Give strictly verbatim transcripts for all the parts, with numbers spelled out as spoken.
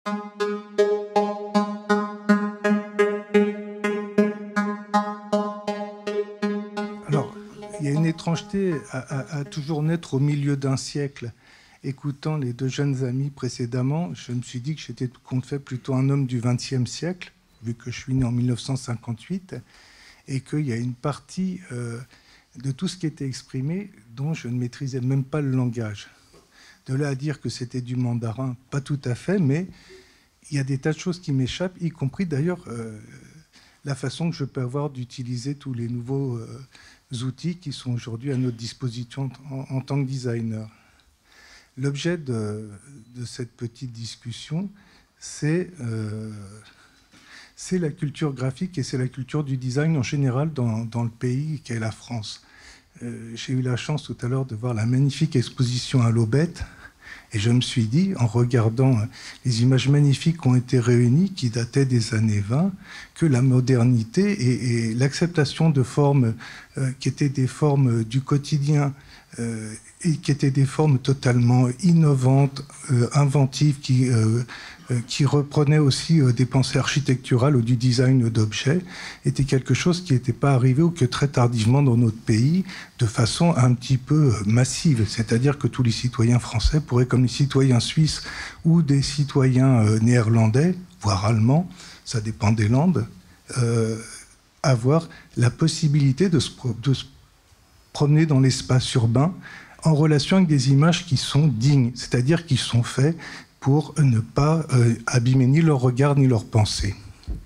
Alors, il y a une étrangeté à, à, à toujours naître au milieu d'un siècle. Écoutant les deux jeunes amis précédemment, je me suis dit que j'étais compte fait plutôt un homme du vingtième siècle, vu que je suis né en mille neuf cent cinquante-huit, et qu'il y a une partie euh, de tout ce qui était exprimé dont je ne maîtrisais même pas le langage. De là à dire que c'était du mandarin, pas tout à fait, mais il y a des tas de choses qui m'échappent, y compris d'ailleurs euh, la façon que je peux avoir d'utiliser tous les nouveaux euh, outils qui sont aujourd'hui à notre disposition en, en tant que designer. L'objet de, de cette petite discussion, c'est euh, la culture graphique et c'est la culture du design en général dans, dans le pays qu'est la France. Euh, J'ai eu la chance tout à l'heure de voir la magnifique exposition à l'Aubette et je me suis dit, en regardant les images magnifiques qui ont été réunies, qui dataient des années vingt, que la modernité et, et l'acceptation de formes euh, qui étaient des formes du quotidien, Euh, et qui étaient des formes totalement innovantes, euh, inventives, qui, euh, euh, qui reprenaient aussi euh, des pensées architecturales ou du design d'objets, était quelque chose qui n'était pas arrivé ou que très tardivement dans notre pays, de façon un petit peu massive. C'est-à-dire que tous les citoyens français pourraient, comme les citoyens suisses ou des citoyens euh, néerlandais, voire allemands, ça dépend des landes, euh, avoir la possibilité de se, de se promener dans l'espace urbain en relation avec des images qui sont dignes, c'est-à-dire qui sont faites pour ne pas euh, abîmer ni leur regard ni leur pensée.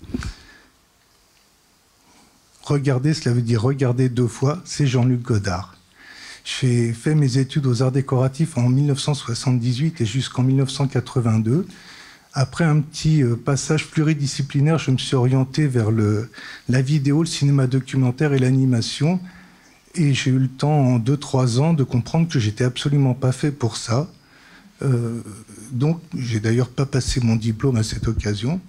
Regarder, cela veut dire regarder deux fois, c'est Jean-Luc Godard. J'ai fait mes études aux arts décoratifs en mille neuf cent soixante-dix-huit et jusqu'en mille neuf cent quatre-vingt-deux. Après un petit passage pluridisciplinaire, je me suis orienté vers le, la vidéo, le cinéma documentaire et l'animation. Et j'ai eu le temps, en deux trois ans, de comprendre que j'étais absolument pas fait pour ça. Euh, donc, j'ai d'ailleurs pas passé mon diplôme à cette occasion.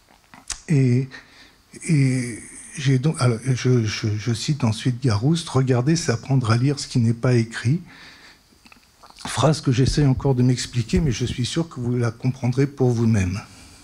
Et, et j'ai donc, alors, je, je, je cite ensuite Garouste, « Regarder, c'est apprendre à lire ce qui n'est pas écrit ». Phrase que j'essaie encore de m'expliquer, mais je suis sûr que vous la comprendrez pour vous-même.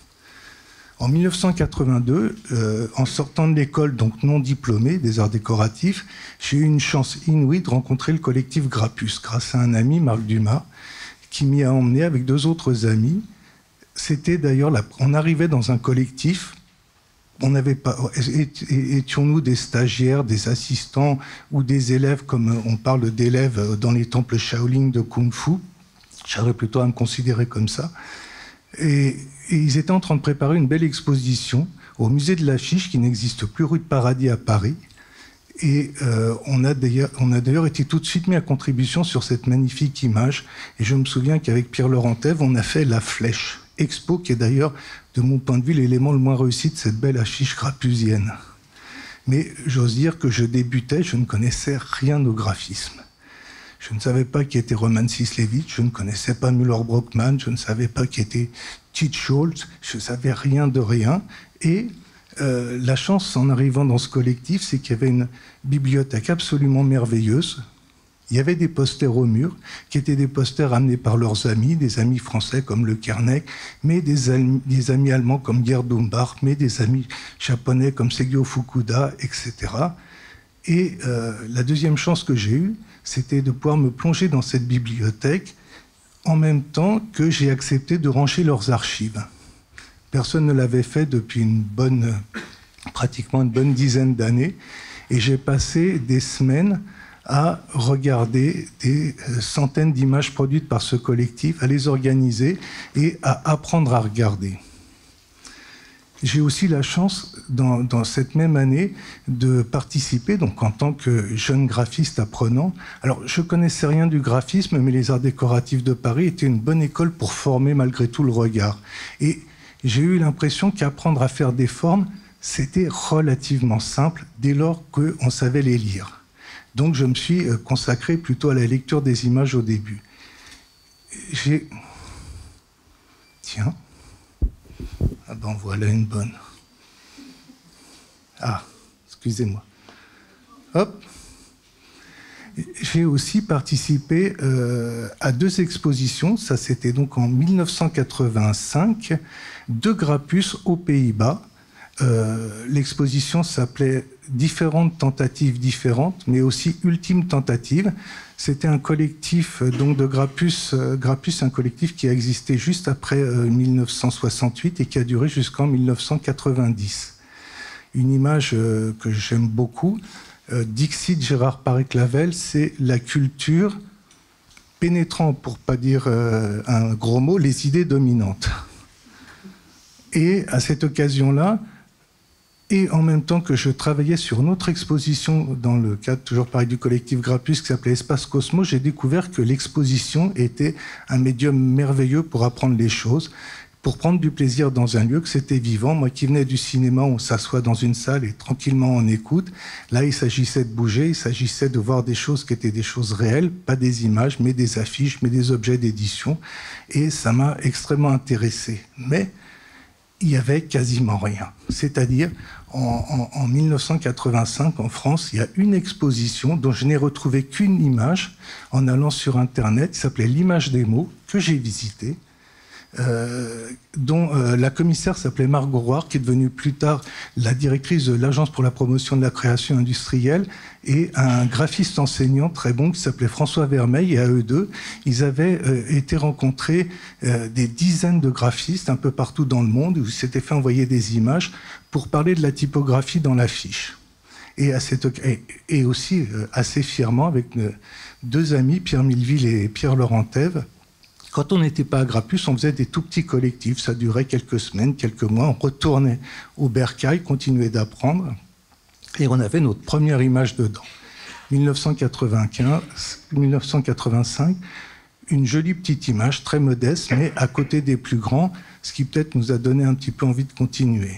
En mille neuf cent quatre-vingt-deux, euh, en sortant de l'école, donc non diplômé des arts décoratifs, j'ai eu une chance inouïe de rencontrer le collectif Grappus, grâce à un ami, Marc Dumas, qui m'y a emmené avec deux autres amis. C'était d'ailleurs, la... on arrivait dans un collectif, on n'avait pas, étions-nous des stagiaires, des assistants ou des élèves, comme on parle d'élèves dans les temples Shaolin de Kung Fu, j'aurais plutôt à me considérer comme ça. Et, et ils étaient en train de préparer une belle exposition au musée de l'Affiche, qui n'existe plus, rue de Paradis à Paris. Et euh, on a d'ailleurs été tout de suite mis à contribution sur cette magnifique image. Et je me souviens qu'avec Pierre-Laurent Thève, on a fait la Flèche Expo, qui est d'ailleurs, de mon point de vue, l'élément le moins réussi de cette belle affiche grappusienne. Mais j'ose dire que je débutais, je ne connaissais rien au graphisme. Je ne savais pas qui était Roman Sislevitch, je ne connaissais pas Müller-Brockmann, je ne savais pas qui était Tite Scholz, je ne savais rien de rien. Et euh, la chance en arrivant dans ce collectif, c'est qu'il y avait une bibliothèque absolument merveilleuse. Il y avait des posters au mur, qui étaient des posters amenés par leurs amis, des amis français comme Le Kernek, mais des, amis, des amis allemands comme Gerd Umbach, mais des amis japonais comme Segyo Fukuda, et cetera. Et euh, la deuxième chance que j'ai eue, c'était de pouvoir me plonger dans cette bibliothèque en même temps que j'ai accepté de ranger leurs archives. Personne ne l'avait fait depuis une bonne, pratiquement une bonne dizaine d'années. Et j'ai passé des semaines à regarder des centaines d'images produites par ce collectif, à les organiser et à apprendre à regarder. J'ai aussi la chance, dans, dans cette même année, de participer, donc en tant que jeune graphiste apprenant. Alors, je ne connaissais rien du graphisme, mais les arts décoratifs de Paris étaient une bonne école pour former malgré tout le regard. Et j'ai eu l'impression qu'apprendre à faire des formes, c'était relativement simple, dès lors qu'on savait les lire. Donc, je me suis consacré plutôt à la lecture des images au début. J'ai... Tiens... Ah ben voilà une bonne. Ah, excusez-moi. Hop. j'ai aussi participé euh, à deux expositions. Ça, c'était donc en mille neuf cent quatre-vingt-cinq, de Grappus aux Pays-Bas. Euh, l'exposition s'appelait Différentes tentatives différentes, mais aussi Ultime tentative. C'était un collectif donc de Grappus, euh, Grappus, un collectif qui a existé juste après euh, mille neuf cent soixante-huit et qui a duré jusqu'en mille neuf cent quatre-vingt-dix. Une image euh, que j'aime beaucoup, euh, Dixit Gérard Paré-Clavel, c'est la culture pénétrant, pour pas dire euh, un gros mot, les idées dominantes. Et à cette occasion-là, et en même temps que je travaillais sur une autre exposition dans le cadre toujours pareil du collectif Grappus qui s'appelait Espace Cosmos, j'ai découvert que l'exposition était un médium merveilleux pour apprendre les choses, pour prendre du plaisir dans un lieu, que c'était vivant. Moi qui venais du cinéma, on s'assoit dans une salle et tranquillement on écoute. Là, il s'agissait de bouger, il s'agissait de voir des choses qui étaient des choses réelles, pas des images, mais des affiches, mais des objets d'édition. Et ça m'a extrêmement intéressé. Mais il n'y avait quasiment rien. C'est-à-dire, en, en, en mille neuf cent quatre-vingt-cinq, en France, il y a une exposition dont je n'ai retrouvé qu'une image en allant sur Internet, qui s'appelait L'Image des mots, que j'ai visitée, euh, dont euh, la commissaire s'appelait Margot Roire, qui est devenue plus tard la directrice de l'Agence pour la promotion de la création industrielle, et un graphiste enseignant très bon qui s'appelait François Vermeil, et à eux deux, ils avaient euh, été rencontrer euh, des dizaines de graphistes un peu partout dans le monde, où ils s'étaient fait envoyer des images pour parler de la typographie dans l'affiche. Et, à cette, et, et aussi, euh, assez fièrement, avec euh, deux amis, Pierre Milleville et Pierre Laurent Thève, quand on n'était pas à Grappus, on faisait des tout petits collectifs. Ça durait quelques semaines, quelques mois. On retournait au bercail, continuait d'apprendre. Et on avait notre première image dedans. mille neuf cent quatre-vingt-quinze, mille neuf cent quatre-vingt-cinq, une jolie petite image, très modeste, mais à côté des plus grands, ce qui peut-être nous a donné un petit peu envie de continuer.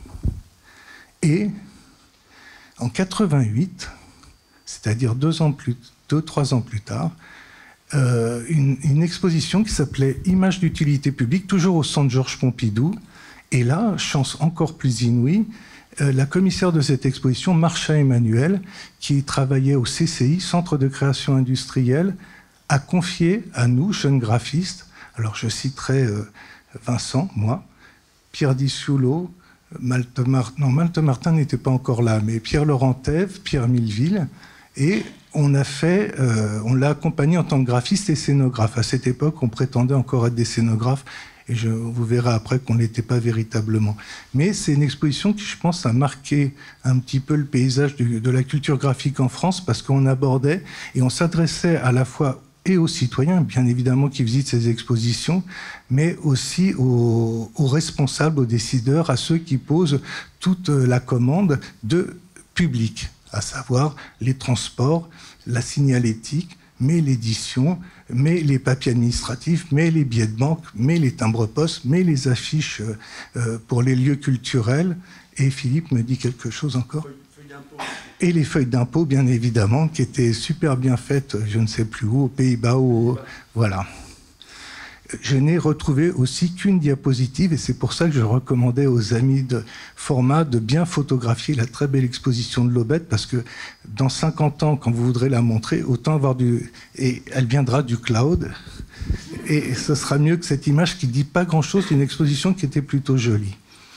Et en quatre-vingt-huit, c'est-à-dire deux ans plus, deux, trois ans plus tard, Euh, une, une exposition qui s'appelait Images d'utilité publique, toujours au centre Georges Pompidou. Et là, chance encore plus inouïe, euh, la commissaire de cette exposition, Marcha Emmanuel, qui travaillait au C C I, Centre de création industrielle, a confié à nous, jeunes graphistes, alors je citerai euh, Vincent, moi, Pierre Disciolo, Malte Martin, non, Malte Martin n'était pas encore là, mais Pierre Laurent Thève, Pierre Milleville, et on a fait, euh, on l'a accompagné en tant que graphiste et scénographe. À cette époque, on prétendait encore être des scénographes, et je, vous verrez après qu'on n'était pas véritablement. Mais c'est une exposition qui, je pense, a marqué un petit peu le paysage du, de la culture graphique en France, parce qu'on abordait et on s'adressait à la fois et aux citoyens, bien évidemment, qui visitent ces expositions, mais aussi aux, aux responsables, aux décideurs, à ceux qui posent toute la commande de public, à savoir les transports, la signalétique, mais l'édition, mais les papiers administratifs, mais les billets de banque, mais les timbres-poste, mais les affiches euh, pour les lieux culturels. Et Philippe me dit quelque chose encore. Et les feuilles d'impôt, bien évidemment, qui étaient super bien faites, je ne sais plus où, aux Pays-Bas, ou au... voilà. Je n'ai retrouvé aussi qu'une diapositive, et c'est pour ça que je recommandais aux amis de format de bien photographier la très belle exposition de l'Aubette, parce que dans cinquante ans, quand vous voudrez la montrer, autant avoir du... Et elle viendra du cloud, et ce sera mieux que cette image qui ne dit pas grand-chose d'une exposition qui était plutôt jolie.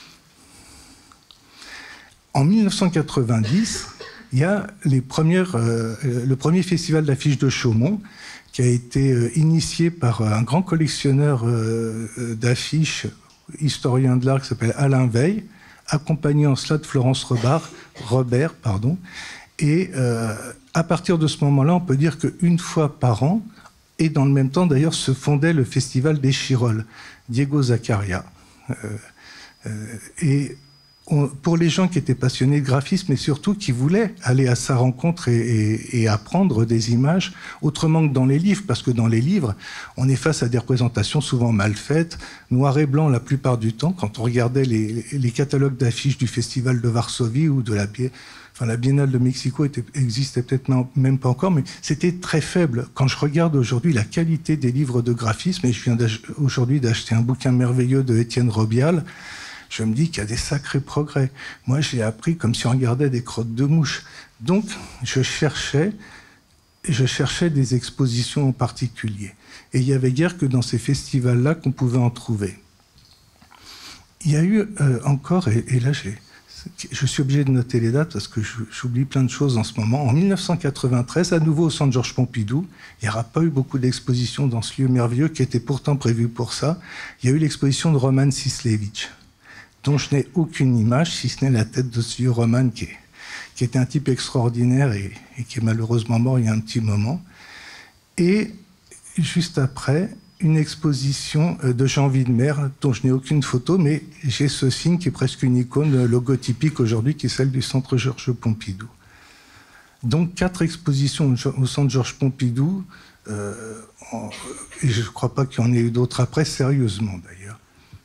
En mille neuf cent quatre-vingt-dix, il y a les premières, euh, le premier festival d'affiches de Chaumont, qui a été euh, initié par euh, un grand collectionneur euh, d'affiches, historien de l'art, qui s'appelle Alain Veil, accompagné en cela de Florence Robert, Robert pardon. Et euh, à partir de ce moment-là, on peut dire qu'une fois par an, et dans le même temps d'ailleurs, se fondait le festival des Chirolles, Diego Zaccaria. Euh, euh, et on, pour les gens qui étaient passionnés de graphisme, mais surtout qui voulaient aller à sa rencontre et, et, et apprendre des images autrement que dans les livres, parce que dans les livres, on est face à des représentations souvent mal faites, noir et blanc la plupart du temps. Quand on regardait les, les catalogues d'affiches du Festival de Varsovie ou de la, enfin, la Biennale de Mexico était, existait peut-être même pas encore, mais c'était très faible. Quand je regarde aujourd'hui la qualité des livres de graphisme, et je viens aujourd'hui d'acheter un bouquin merveilleux de Étienne Robial, je me dis qu'il y a des sacrés progrès. Moi, j'ai appris comme si on regardait des crottes de mouches. Donc, je cherchais je cherchais des expositions en particulier. Et il n'y avait guère que dans ces festivals-là qu'on pouvait en trouver. Il y a eu euh, encore, et, et là j'ai, je suis obligé de noter les dates parce que j'oublie plein de choses en ce moment. En mille neuf cent quatre-vingt-treize, à nouveau au Centre Georges Pompidou, il n'y aura pas eu beaucoup d'expositions dans ce lieu merveilleux qui était pourtant prévu pour ça. Il y a eu l'exposition de Roman Sislevitch, dont je n'ai aucune image, si ce n'est la tête de ce vieux Roman qui, est, qui était un type extraordinaire et, et qui est malheureusement mort il y a un petit moment. Et juste après, une exposition de Jean Widmer, dont je n'ai aucune photo, mais j'ai ce signe qui est presque une icône logotypique aujourd'hui, qui est celle du Centre Georges Pompidou. Donc quatre expositions au Centre Georges Pompidou, euh, en, et je ne crois pas qu'il y en ait eu d'autres après, sérieusement d'ailleurs.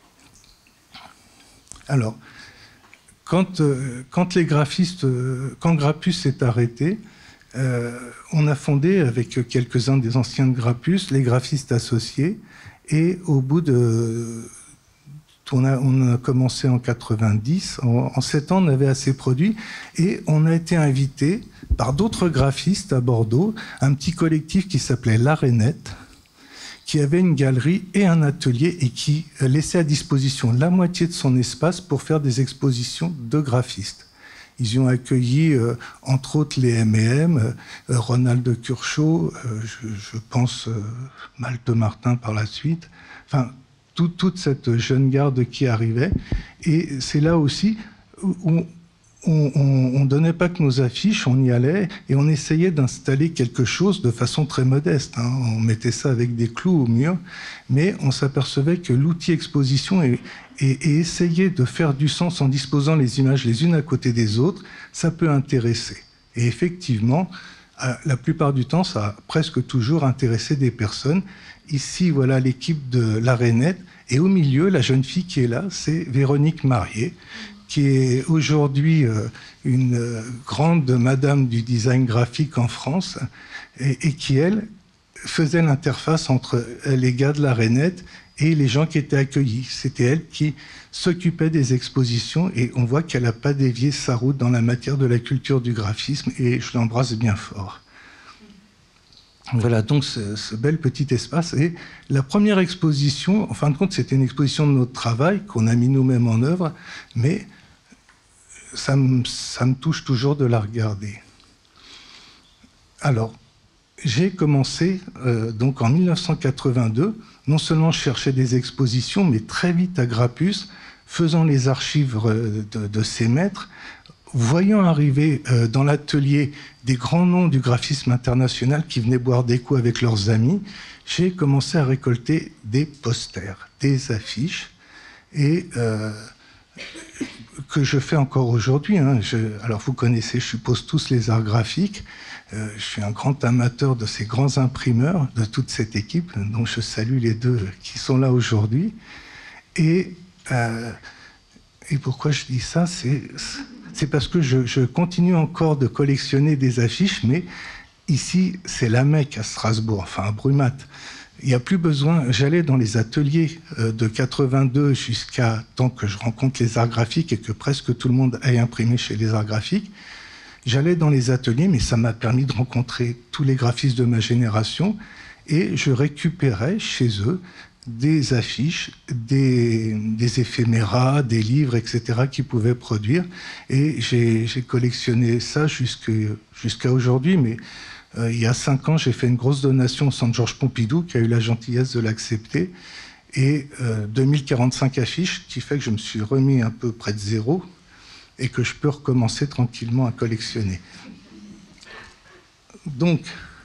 Alors, quand, euh, quand les graphistes, euh, quand Grappus s'est arrêté, Euh, on a fondé avec quelques-uns des anciens de Grappus les graphistes associés, et au bout de... On a, on a commencé en quatre-vingt-dix, en, en sept ans on avait assez produit, et on a été invité par d'autres graphistes à Bordeaux, un petit collectif qui s'appelait l'Arénette, qui avait une galerie et un atelier et qui laissait à disposition la moitié de son espace pour faire des expositions de graphistes. Ils y ont accueilli, euh, entre autres, les M et M, euh, Ronald Curchod, euh, je, je pense euh, Malte Martin par la suite, enfin, tout, toute cette jeune garde qui arrivait. Et c'est là aussi où on ne donnait pas que nos affiches, on y allait et on essayait d'installer quelque chose de façon très modeste. Hein. On mettait ça avec des clous au mur, mais on s'apercevait que l'outil exposition et, et, et essayer de faire du sens en disposant les images les unes à côté des autres, ça peut intéresser. Et effectivement, la plupart du temps, ça a presque toujours intéressé des personnes. Ici, voilà l'équipe de l'Arénette, et au milieu, la jeune fille qui est là, c'est Véronique Marié, qui est aujourd'hui une grande madame du design graphique en France, et, et qui, elle, faisait l'interface entre les gars de l'Arénette et les gens qui étaient accueillis. C'était elle qui s'occupait des expositions, et on voit qu'elle n'a pas dévié sa route dans la matière de la culture du graphisme, et je l'embrasse bien fort. Voilà donc ce, ce bel petit espace. Et la première exposition, en fin de compte, c'était une exposition de notre travail qu'on a mis nous-mêmes en œuvre, mais ça me, ça me touche toujours de la regarder. Alors, j'ai commencé euh, donc en mille neuf cent quatre-vingt-deux, non seulement je cherchais des expositions, mais très vite à Grappus, faisant les archives de, de ces maîtres, voyant arriver euh, dans l'atelier des grands noms du graphisme international qui venaient boire des coups avec leurs amis, j'ai commencé à récolter des posters, des affiches, et euh, que je fais encore aujourd'hui. Hein. Alors vous connaissez, je suppose, tous les arts graphiques. Euh, je suis un grand amateur de ces grands imprimeurs, de toute cette équipe, dont je salue les deux qui sont là aujourd'hui. Et, euh, et pourquoi je dis ça, c'est... C'est parce que je, je continue encore de collectionner des affiches, mais ici, c'est la Mecque à Strasbourg, enfin à Brumat. Il n'y a plus besoin... J'allais dans les ateliers de quatre-vingt-deux jusqu'à temps que je rencontre les arts graphiques et que presque tout le monde ait imprimé chez les arts graphiques. J'allais dans les ateliers, mais ça m'a permis de rencontrer tous les graphistes de ma génération, et je récupérais chez eux des affiches, des, des éphéméras, des livres, et cetera qu'ils pouvaient produire. Et j'ai collectionné ça jusqu'à aujourd'hui, mais euh, il y a cinq ans, j'ai fait une grosse donation au Centre Georges Pompidou, qui a eu la gentillesse de l'accepter, et euh, deux mille quarante-cinq affiches, qui fait que je me suis remis un peu près de zéro, et que je peux recommencer tranquillement à collectionner. Donc,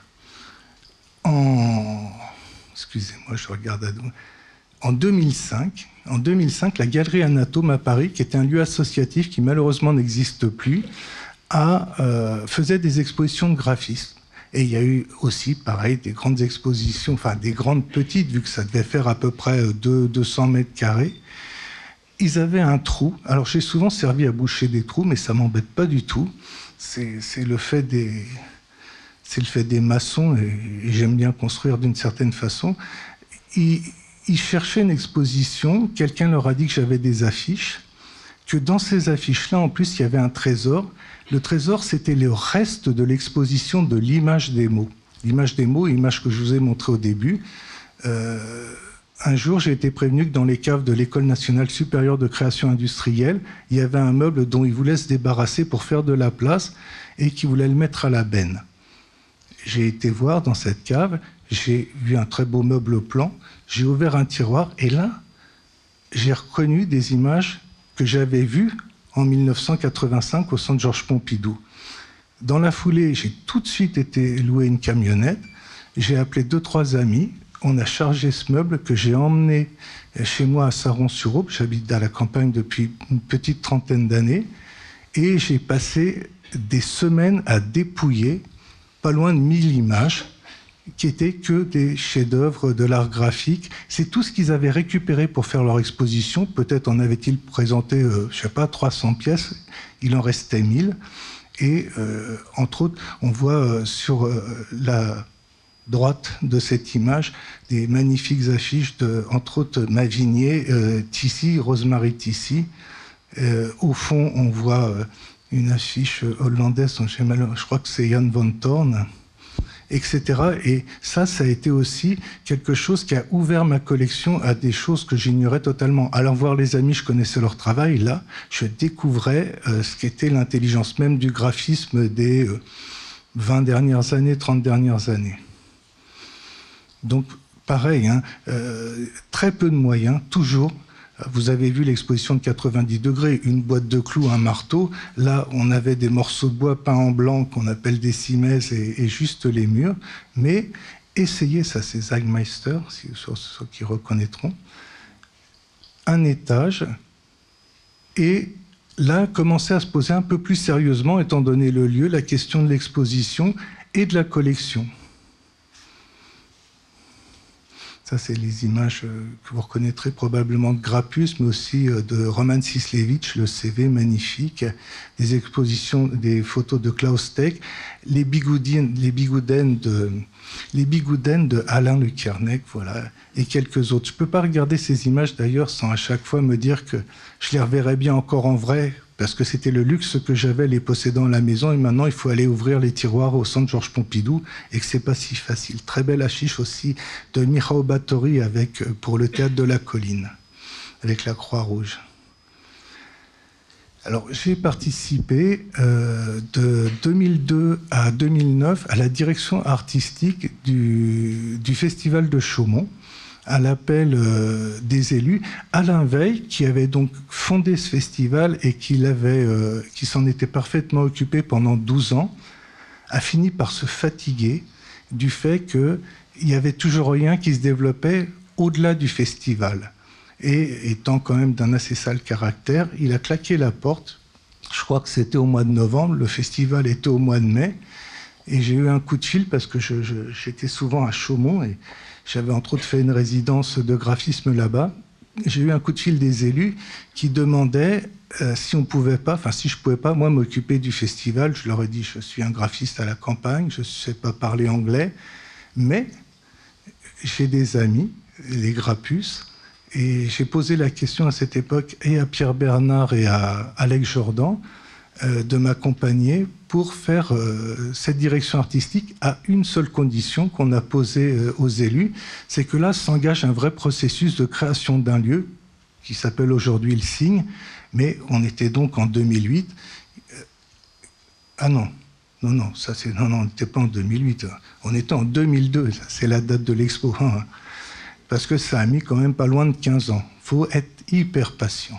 en... Excusez-moi, je regarde à dos. En deux mille cinq, en deux mille cinq, la Galerie Anatome à Paris, qui était un lieu associatif qui malheureusement n'existe plus, a, euh, faisait des expositions de graphisme. Et il y a eu aussi, pareil, des grandes expositions, enfin des grandes petites, vu que ça devait faire à peu près deux cents mètres carrés. Ils avaient un trou. Alors j'ai souvent servi à boucher des trous, mais ça m'embête pas du tout. C'est le fait des... C'est le fait des maçons, et, et j'aime bien construire d'une certaine façon. Ils, ils cherchaient une exposition, quelqu'un leur a dit que j'avais des affiches, que dans ces affiches-là, en plus, il y avait un trésor. Le trésor, c'était le reste de l'exposition de l'image des mots. l'image des mots, l'image que je vous ai montrée au début. Euh, un jour, j'ai été prévenu que dans les caves de l'École nationale supérieure de création industrielle, il y avait un meuble dont ils voulaient se débarrasser pour faire de la place et qu'ils voulaient le mettre à la benne. J'ai été voir dans cette cave, j'ai vu un très beau meuble plan, j'ai ouvert un tiroir et là, j'ai reconnu des images que j'avais vues en mille neuf cent quatre-vingt-cinq au centre Georges Pompidou. Dans la foulée, j'ai tout de suite été louer une camionnette, j'ai appelé deux, trois amis, on a chargé ce meuble que j'ai emmené chez moi à Saron-sur-Aube, j'habite à la campagne depuis une petite trentaine d'années, et j'ai passé des semaines à dépouiller pas loin de mille images, qui étaient que des chefs-d'œuvre de l'art graphique. C'est tout ce qu'ils avaient récupéré pour faire leur exposition. Peut-être en avaient-ils présenté, euh, je ne sais pas, trois cents pièces. Il en restait mille. Et euh, entre autres, on voit euh, sur euh, la droite de cette image des magnifiques affiches de, entre autres, Mavigné, euh, Tissi, Rosemary Tissi. Euh, au fond, on voit euh, une affiche hollandaise, je crois que c'est Jan van Toorn, et cetera. Et ça, ça a été aussi quelque chose qui a ouvert ma collection à des choses que j'ignorais totalement. Allant voir les amis, je connaissais leur travail. Là, je découvrais euh, ce qu'était l'intelligence même du graphisme des euh, vingt dernières années, trente dernières années. Donc, pareil, hein, euh, très peu de moyens, toujours. Vous avez vu l'exposition de quatre-vingt-dix degrés, une boîte de clous, un marteau. Là, on avait des morceaux de bois peints en blanc qu'on appelle des cimaises et, et juste les murs. Mais essayez, ça c'est Zagmeister, si, ceux qui reconnaîtront, un étage. Et là, commencer à se poser un peu plus sérieusement, étant donné le lieu, la question de l'exposition et de la collection. Ça, c'est les images que vous reconnaîtrez probablement de Grappus, mais aussi de Roman Sislevitch, le C V magnifique, des expositions, des photos de Klaus Tech, les bigoudines, les bigouden de, les bigouden de Alain Lukernek, voilà, et quelques autres. Je ne peux pas regarder ces images d'ailleurs sans à chaque fois me dire que je les reverrai bien encore en vrai, parce que c'était le luxe que j'avais les possédant à la maison, et maintenant il faut aller ouvrir les tiroirs au centre Georges Pompidou, et que c'est pas si facile. Très belle affiche aussi de Michał Batory avec, pour le Théâtre de la Colline, avec la Croix-Rouge. Alors, j'ai participé euh, de deux mille deux à deux mille neuf à la direction artistique du, du Festival de Chaumont, à l'appel euh, des élus. Alain Veil, qui avait donc fondé ce festival et qui, l'avait, euh, qui s'en était parfaitement occupé pendant douze ans, a fini par se fatiguer du fait qu'il n'y avait toujours rien qui se développait au-delà du festival. Et étant quand même d'un assez sale caractère, il a claqué la porte. Je crois que c'était au mois de novembre, le festival était au mois de mai, et j'ai eu un coup de fil parce que je, je, j'étais souvent à Chaumont, et j'avais entre autres fait une résidence de graphisme là-bas. J'ai eu un coup de fil des élus qui demandaient euh, si on pouvait pas, enfin si je pouvais pas, moi, m'occuper du festival. Je leur ai dit, je suis un graphiste à la campagne, je ne sais pas parler anglais, mais j'ai des amis, les Grappus, et j'ai posé la question à cette époque et à Pierre Bernard et à Alex Jordan euh, de m'accompagner pour faire euh, cette direction artistique à une seule condition qu'on a posée euh, aux élus, c'est que là s'engage un vrai processus de création d'un lieu qui s'appelle aujourd'hui le Cygne, mais on était donc en deux mille huit. Euh, ah non, non, non, ça c'est non, non, on n'était pas en deux mille huit, on était en deux mille deux, c'est la date de l'expo, hein, parce que ça a mis quand même pas loin de quinze ans. Il faut être hyper patient.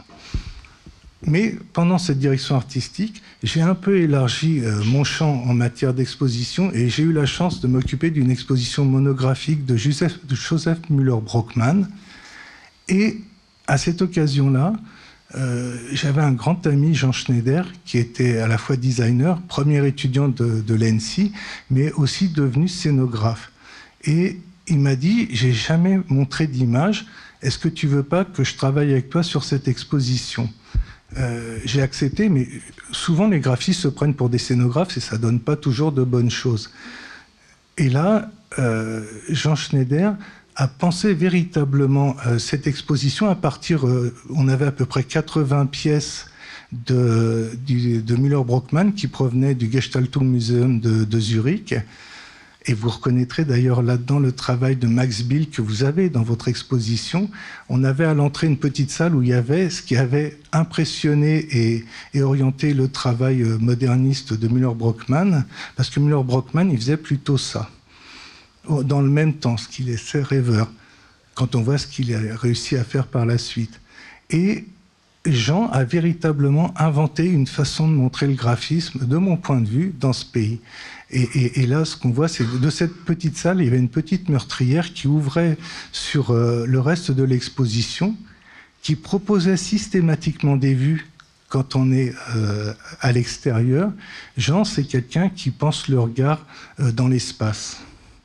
Mais pendant cette direction artistique, j'ai un peu élargi euh, mon champ en matière d'exposition et j'ai eu la chance de m'occuper d'une exposition monographique de Joseph, de Joseph Müller-Brockmann. Et à cette occasion-là, euh, j'avais un grand ami, Jean Schneider, qui était à la fois designer, premier étudiant de, de l'E N S I, mais aussi devenu scénographe. Et il m'a dit, j'ai jamais montré d'image, est-ce que tu veux pas que je travaille avec toi sur cette exposition ? Euh, j'ai accepté, mais souvent les graphistes se prennent pour des scénographes et ça donne pas toujours de bonnes choses. Et là, euh, Jean Schneider a pensé véritablement euh, cette exposition à partir, euh, on avait à peu près quatre-vingts pièces de, de, de Müller-Brockmann qui provenaient du Gestaltung Museum de, de Zurich. Et vous reconnaîtrez d'ailleurs là-dedans le travail de Max Bill que vous avez dans votre exposition. On avait à l'entrée une petite salle où il y avait ce qui avait impressionné et, et orienté le travail moderniste de Müller-Brockmann, parce que Müller-Brockmann, il faisait plutôt ça, dans le même temps, ce qui laissait rêveur, quand on voit ce qu'il a réussi à faire par la suite. Et Jean a véritablement inventé une façon de montrer le graphisme, de mon point de vue, dans ce pays. Et, et, et là, ce qu'on voit, c'est de cette petite salle, il y avait une petite meurtrière qui ouvrait sur euh, le reste de l'exposition, qui proposait systématiquement des vues quand on est euh, à l'extérieur. Jean, c'est quelqu'un qui pense le regard euh, dans l'espace.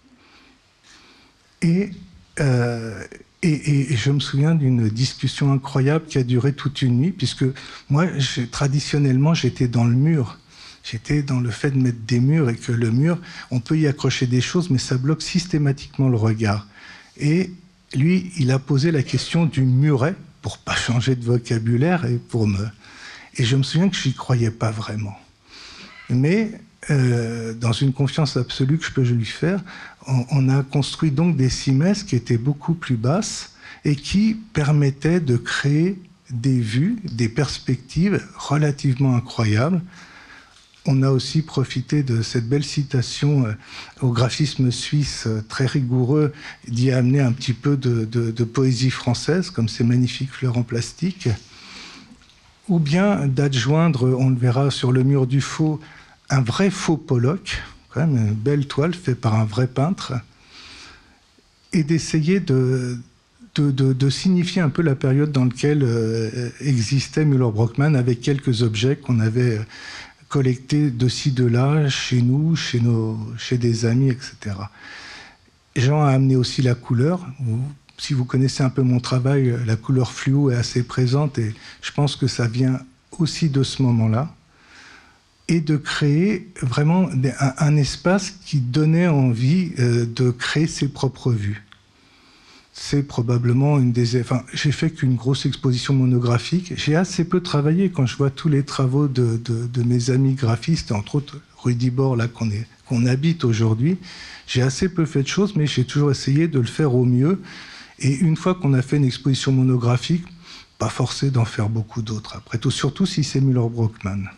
Et... Euh, Et, et je me souviens d'une discussion incroyable qui a duré toute une nuit, puisque moi, je, traditionnellement, j'étais dans le mur. J'étais dans le fait de mettre des murs, et que le mur, on peut y accrocher des choses, mais ça bloque systématiquement le regard. Et lui, il a posé la question du muret, pour pas changer de vocabulaire, et pour me... Et je me souviens que je n'y croyais pas vraiment. Mais... Euh, dans une confiance absolue que je peux lui faire, on, on a construit donc des cimaises qui étaient beaucoup plus basses et qui permettaient de créer des vues, des perspectives relativement incroyables. On a aussi profité de cette belle citation euh, au graphisme suisse euh, très rigoureux, d'y amener un petit peu de, de, de poésie française, comme ces magnifiques fleurs en plastique, ou bien d'adjoindre, on le verra sur le mur du faux, un vrai faux Pollock, quand même une belle toile faite par un vrai peintre, et d'essayer de, de, de, de signifier un peu la période dans laquelle euh, existait Müller-Brockmann, avec quelques objets qu'on avait collectés de ci, de là, chez nous, chez, nos, chez des amis, et cetera. Jean a amené aussi la couleur. Si vous connaissez un peu mon travail, la couleur fluo est assez présente, et je pense que ça vient aussi de ce moment-là. Et de créer vraiment un, un espace qui donnait envie euh, de créer ses propres vues. C'est probablement une des... Enfin, j'ai fait qu'une grosse exposition monographique. J'ai assez peu travaillé quand je vois tous les travaux de, de, de mes amis graphistes, entre autres Rudy Bord, là, qu'on est, qu'on habite aujourd'hui. J'ai assez peu fait de choses, mais j'ai toujours essayé de le faire au mieux. Et une fois qu'on a fait une exposition monographique, pas forcé d'en faire beaucoup d'autres. Après tout, surtout si c'est Müller-Brockmann.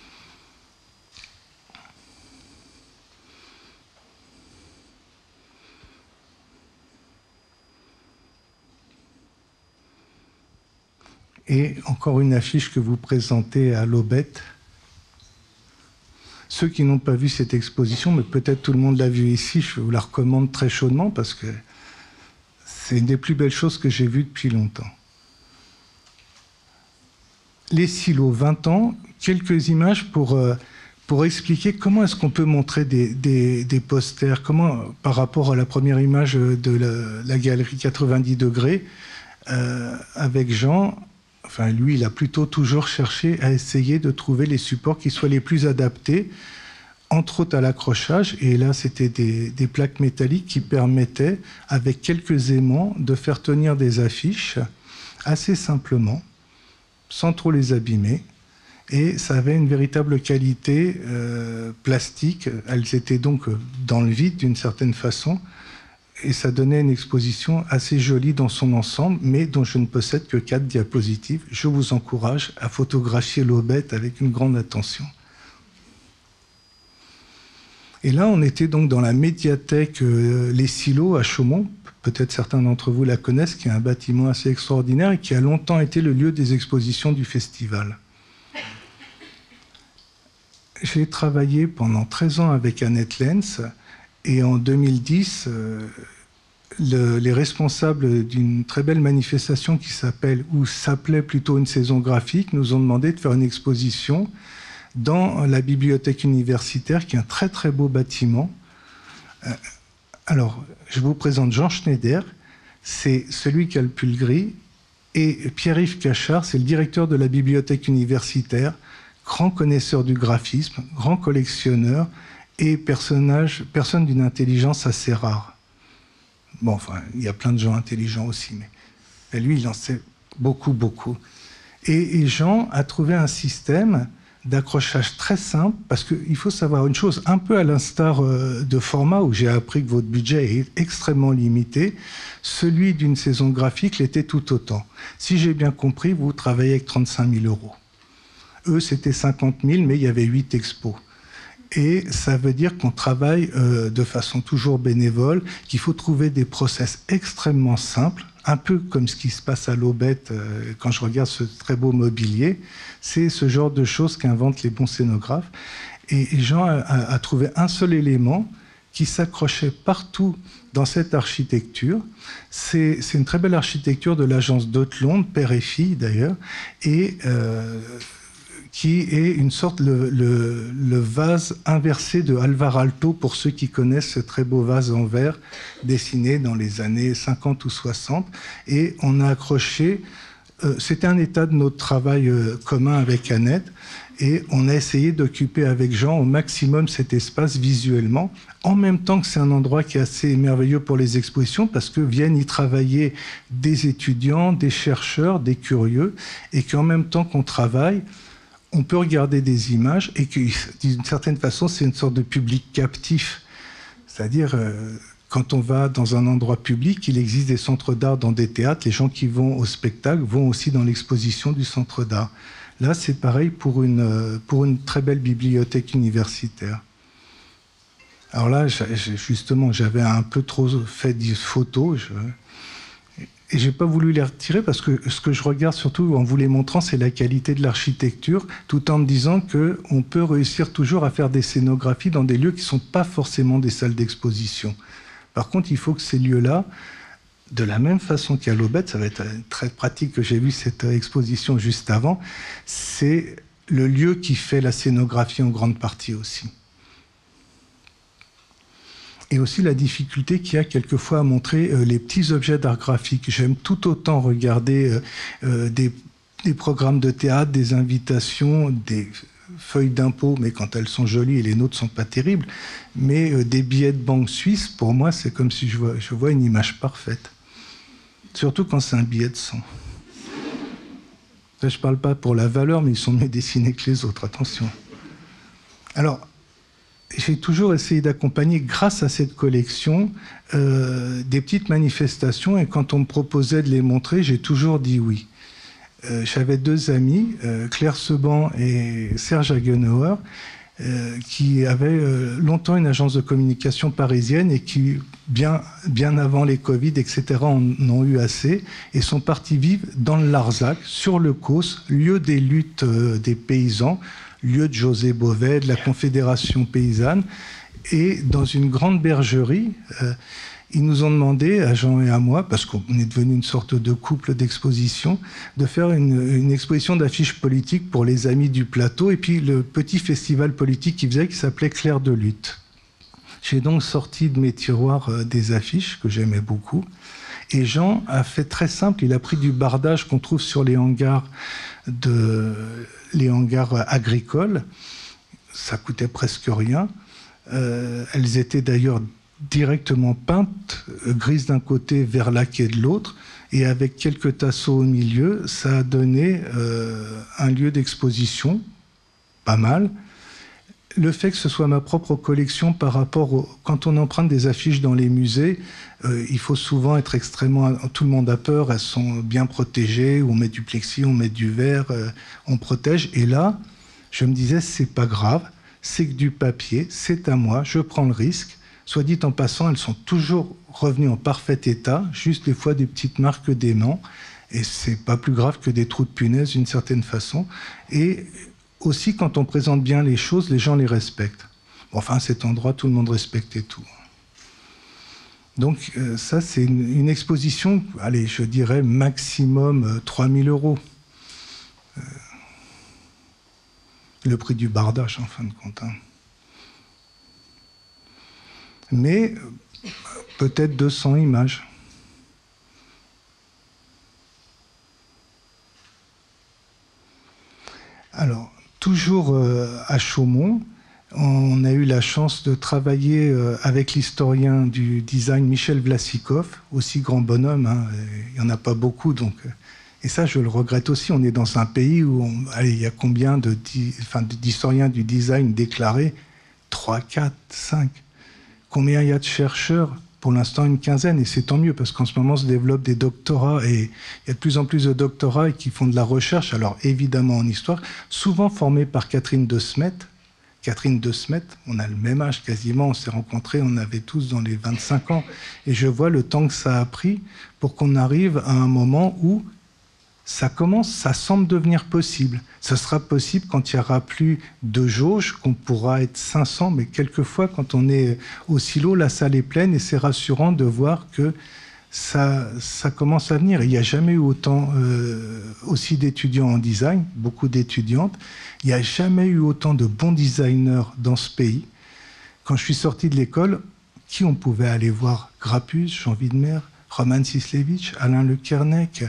Et encore une affiche que vous présentez à l'Aubette. Ceux qui n'ont pas vu cette exposition, mais peut-être tout le monde l'a vue ici, je vous la recommande très chaudement parce que c'est une des plus belles choses que j'ai vues depuis longtemps. Les silos, vingt ans, quelques images pour, euh, pour expliquer comment est-ce qu'on peut montrer des, des, des posters, comment, par rapport à la première image de la, la galerie quatre-vingt-dix degrés, euh, avec Jean. Enfin, lui, il a plutôt toujours cherché à essayer de trouver les supports qui soient les plus adaptés, entre autres à l'accrochage. Et là, c'était des, des plaques métalliques qui permettaient, avec quelques aimants, de faire tenir des affiches assez simplement, sans trop les abîmer. Et ça avait une véritable qualité euh, plastique. Elles étaient donc dans le vide, d'une certaine façon. Et ça donnait une exposition assez jolie dans son ensemble, mais dont je ne possède que quatre diapositives. Je vous encourage à photographier l'Aubette avec une grande attention. Et là, on était donc dans la médiathèque euh, Les Silos à Chaumont. Peut-être certains d'entre vous la connaissent, qui est un bâtiment assez extraordinaire et qui a longtemps été le lieu des expositions du festival. J'ai travaillé pendant treize ans avec Annette Lenz. Et en deux mille dix, euh, le, les responsables d'une très belle manifestation qui s'appelle, ou s'appelait plutôt une saison graphique, nous ont demandé de faire une exposition dans la bibliothèque universitaire, qui est un très très beau bâtiment. Euh, alors, je vous présente Jean Schneider, c'est celui qui a le pull gris, et Pierre-Yves Cachard, c'est le directeur de la bibliothèque universitaire, grand connaisseur du graphisme, grand collectionneur, et personnage, personne d'une intelligence assez rare. Bon, enfin, il y a plein de gens intelligents aussi, mais lui, il en sait beaucoup, beaucoup. Et, et Jean a trouvé un système d'accrochage très simple, parce qu'il faut savoir une chose, un peu à l'instar de format où j'ai appris que votre budget est extrêmement limité, celui d'une saison graphique l'était tout autant. Si j'ai bien compris, vous travaillez avec trente-cinq mille euros. Eux, c'était cinquante mille, mais il y avait huit expos. Et ça veut dire qu'on travaille euh, de façon toujours bénévole, qu'il faut trouver des process extrêmement simples, un peu comme ce qui se passe à l'Aubette euh, quand je regarde ce très beau mobilier. C'est ce genre de choses qu'inventent les bons scénographes. Et Jean a, a trouvé un seul élément qui s'accrochait partout dans cette architecture. C'est une très belle architecture de l'agence Deutlond, père et fille d'ailleurs, et euh, qui est une sorte le, le, le vase inversé de Alvar Aalto, pour ceux qui connaissent ce très beau vase en verre dessiné dans les années cinquante ou soixante. Et on a accroché, euh, c'était un état de notre travail euh, commun avec Annette, et on a essayé d'occuper avec Jean au maximum cet espace visuellement, en même temps que c'est un endroit qui est assez merveilleux pour les expositions, parce que viennent y travailler des étudiants, des chercheurs, des curieux, et qu'en même temps qu'on travaille, on peut regarder des images et que, d'une certaine façon, c'est une sorte de public captif. C'est-à-dire, euh, quand on va dans un endroit public, il existe des centres d'art dans des théâtres. Les gens qui vont au spectacle vont aussi dans l'exposition du centre d'art. Là, c'est pareil pour une, pour une très belle bibliothèque universitaire. Alors là, justement, j'avais un peu trop fait de photos. Je... Et je n'ai pas voulu les retirer parce que ce que je regarde surtout en vous les montrant, c'est la qualité de l'architecture, tout en me disant qu'on peut réussir toujours à faire des scénographies dans des lieux qui ne sont pas forcément des salles d'exposition. Par contre, il faut que ces lieux-là, de la même façon qu'à l'Aubette, ça va être très pratique que j'ai vu cette exposition juste avant, c'est le lieu qui fait la scénographie en grande partie aussi. Et aussi la difficulté qu'il y a quelquefois à montrer euh, les petits objets d'art graphique. J'aime tout autant regarder euh, euh, des, des programmes de théâtre, des invitations, des feuilles d'impôt, mais quand elles sont jolies, et les nôtres ne sont pas terribles, mais euh, des billets de banque suisse, pour moi, c'est comme si je vois, je vois une image parfaite. Surtout quand c'est un billet de cent. Là, je ne parle pas pour la valeur, mais ils sont mieux dessinés que les autres, attention. Alors, j'ai toujours essayé d'accompagner, grâce à cette collection, euh, des petites manifestations. Et quand on me proposait de les montrer, j'ai toujours dit oui. Euh, J'avais deux amis, euh, Claire Seban et Serge Hagenauer, euh, qui avaient euh, longtemps une agence de communication parisienne et qui, bien, bien avant les Covid, et cetera, en ont eu assez et sont partis vivre dans le Larzac, sur le Causse, lieu des luttes euh, des paysans, lieu de José Bové, de la Confédération paysanne, et dans une grande bergerie, euh, ils nous ont demandé, à Jean et à moi, parce qu'on est devenu une sorte de couple d'exposition, de faire une, une exposition d'affiches politiques pour les amis du plateau, et puis le petit festival politique qu'ils faisaient qui s'appelait Clair de lutte. J'ai donc sorti de mes tiroirs euh, des affiches que j'aimais beaucoup, et Jean a fait très simple, il a pris du bardage qu'on trouve sur les hangars de les hangars agricoles, ça coûtait presque rien. Euh, elles étaient d'ailleurs directement peintes, grises d'un côté, verlaquées de l'autre, et avec quelques tasseaux au milieu, ça a donné euh, un lieu d'exposition, pas mal. Le fait que ce soit ma propre collection par rapport au... Quand on emprunte des affiches dans les musées, euh, il faut souvent être extrêmement... Tout le monde a peur, elles sont bien protégées, on met du plexi, on met du verre, euh, on protège. Et là, je me disais, c'est pas grave, c'est que du papier, c'est à moi, je prends le risque. Soit dit en passant, elles sont toujours revenues en parfait état, juste des fois des petites marques d'aimants, et c'est pas plus grave que des trous de punaise d'une certaine façon. Et aussi, quand on présente bien les choses, les gens les respectent. Enfin, à cet endroit, tout le monde respectait tout. Donc, euh, ça, c'est une, une exposition, allez, je dirais maximum euh, trois mille euros. Euh, le prix du bardage, en fin de compte. Hein. Mais euh, peut-être deux cents images. Alors, toujours euh, à Chaumont, on a eu la chance de travailler euh, avec l'historien du design Michel Vlassikov, aussi grand bonhomme, hein, il n'y en a pas beaucoup, donc, euh, Et ça, je le regrette aussi. On est dans un pays où on, allez, il y a combien de, enfin, d'historiens du design déclarés? trois, quatre, cinq. Combien il y a de chercheurs? Pour l'instant, une quinzaine, et c'est tant mieux, parce qu'en ce moment se développent des doctorats, et il y a de plus en plus de doctorats qui font de la recherche, alors évidemment en histoire, souvent formés par Catherine de Smet. Catherine de Smet, on a le même âge quasiment, on s'est rencontrés, on avait tous dans les vingt-cinq ans, et je vois le temps que ça a pris pour qu'on arrive à un moment où ça commence, ça semble devenir possible. Ce sera possible quand il n'y aura plus de jauge, qu'on pourra être cinq cents, mais quelquefois, quand on est au silo, la salle est pleine et c'est rassurant de voir que ça, ça commence à venir. Il n'y a jamais eu autant euh, aussi d'étudiants en design, beaucoup d'étudiantes. Il n'y a jamais eu autant de bons designers dans ce pays. Quand je suis sorti de l'école, qui on pouvait aller voir? Grappus, Jean Widmer, Roman Sislevich, Alain Le Kernec.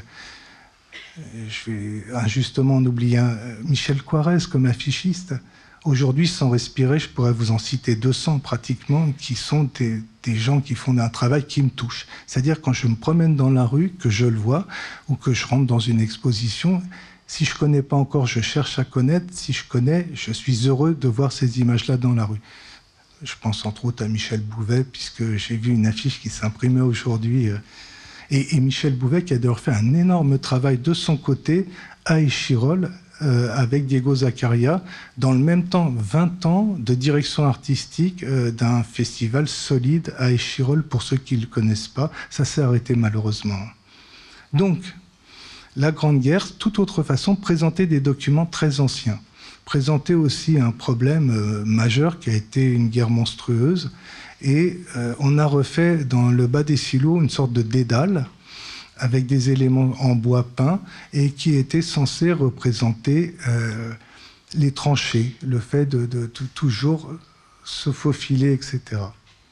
Je vais injustement en oublier un, Michel Coirez comme affichiste. Aujourd'hui, sans respirer, je pourrais vous en citer deux cents pratiquement, qui sont des, des gens qui font un travail qui me touche. C'est-à-dire quand je me promène dans la rue, que je le vois, ou que je rentre dans une exposition, si je ne connais pas encore, je cherche à connaître. Si je connais, je suis heureux de voir ces images-là dans la rue. Je pense entre autres à Michel Bouvet, puisque j'ai vu une affiche qui s'imprimait aujourd'hui. Et, et Michel Bouvet qui a d'ailleurs fait un énorme travail de son côté à Échirolles, euh, avec Diego Zaccaria, dans le même temps, vingt ans de direction artistique euh, d'un festival solide à Échirolles, pour ceux qui ne le connaissent pas. Ça s'est arrêté malheureusement. Donc, la Grande Guerre, toute autre façon, présenter des documents très anciens. Présenter aussi un problème euh, majeur qui a été une guerre monstrueuse. Et euh, on a refait dans le bas des silos une sorte de dédale avec des éléments en bois peint et qui était censé représenter euh, les tranchées, le fait de, de, de toujours se faufiler, et cetera.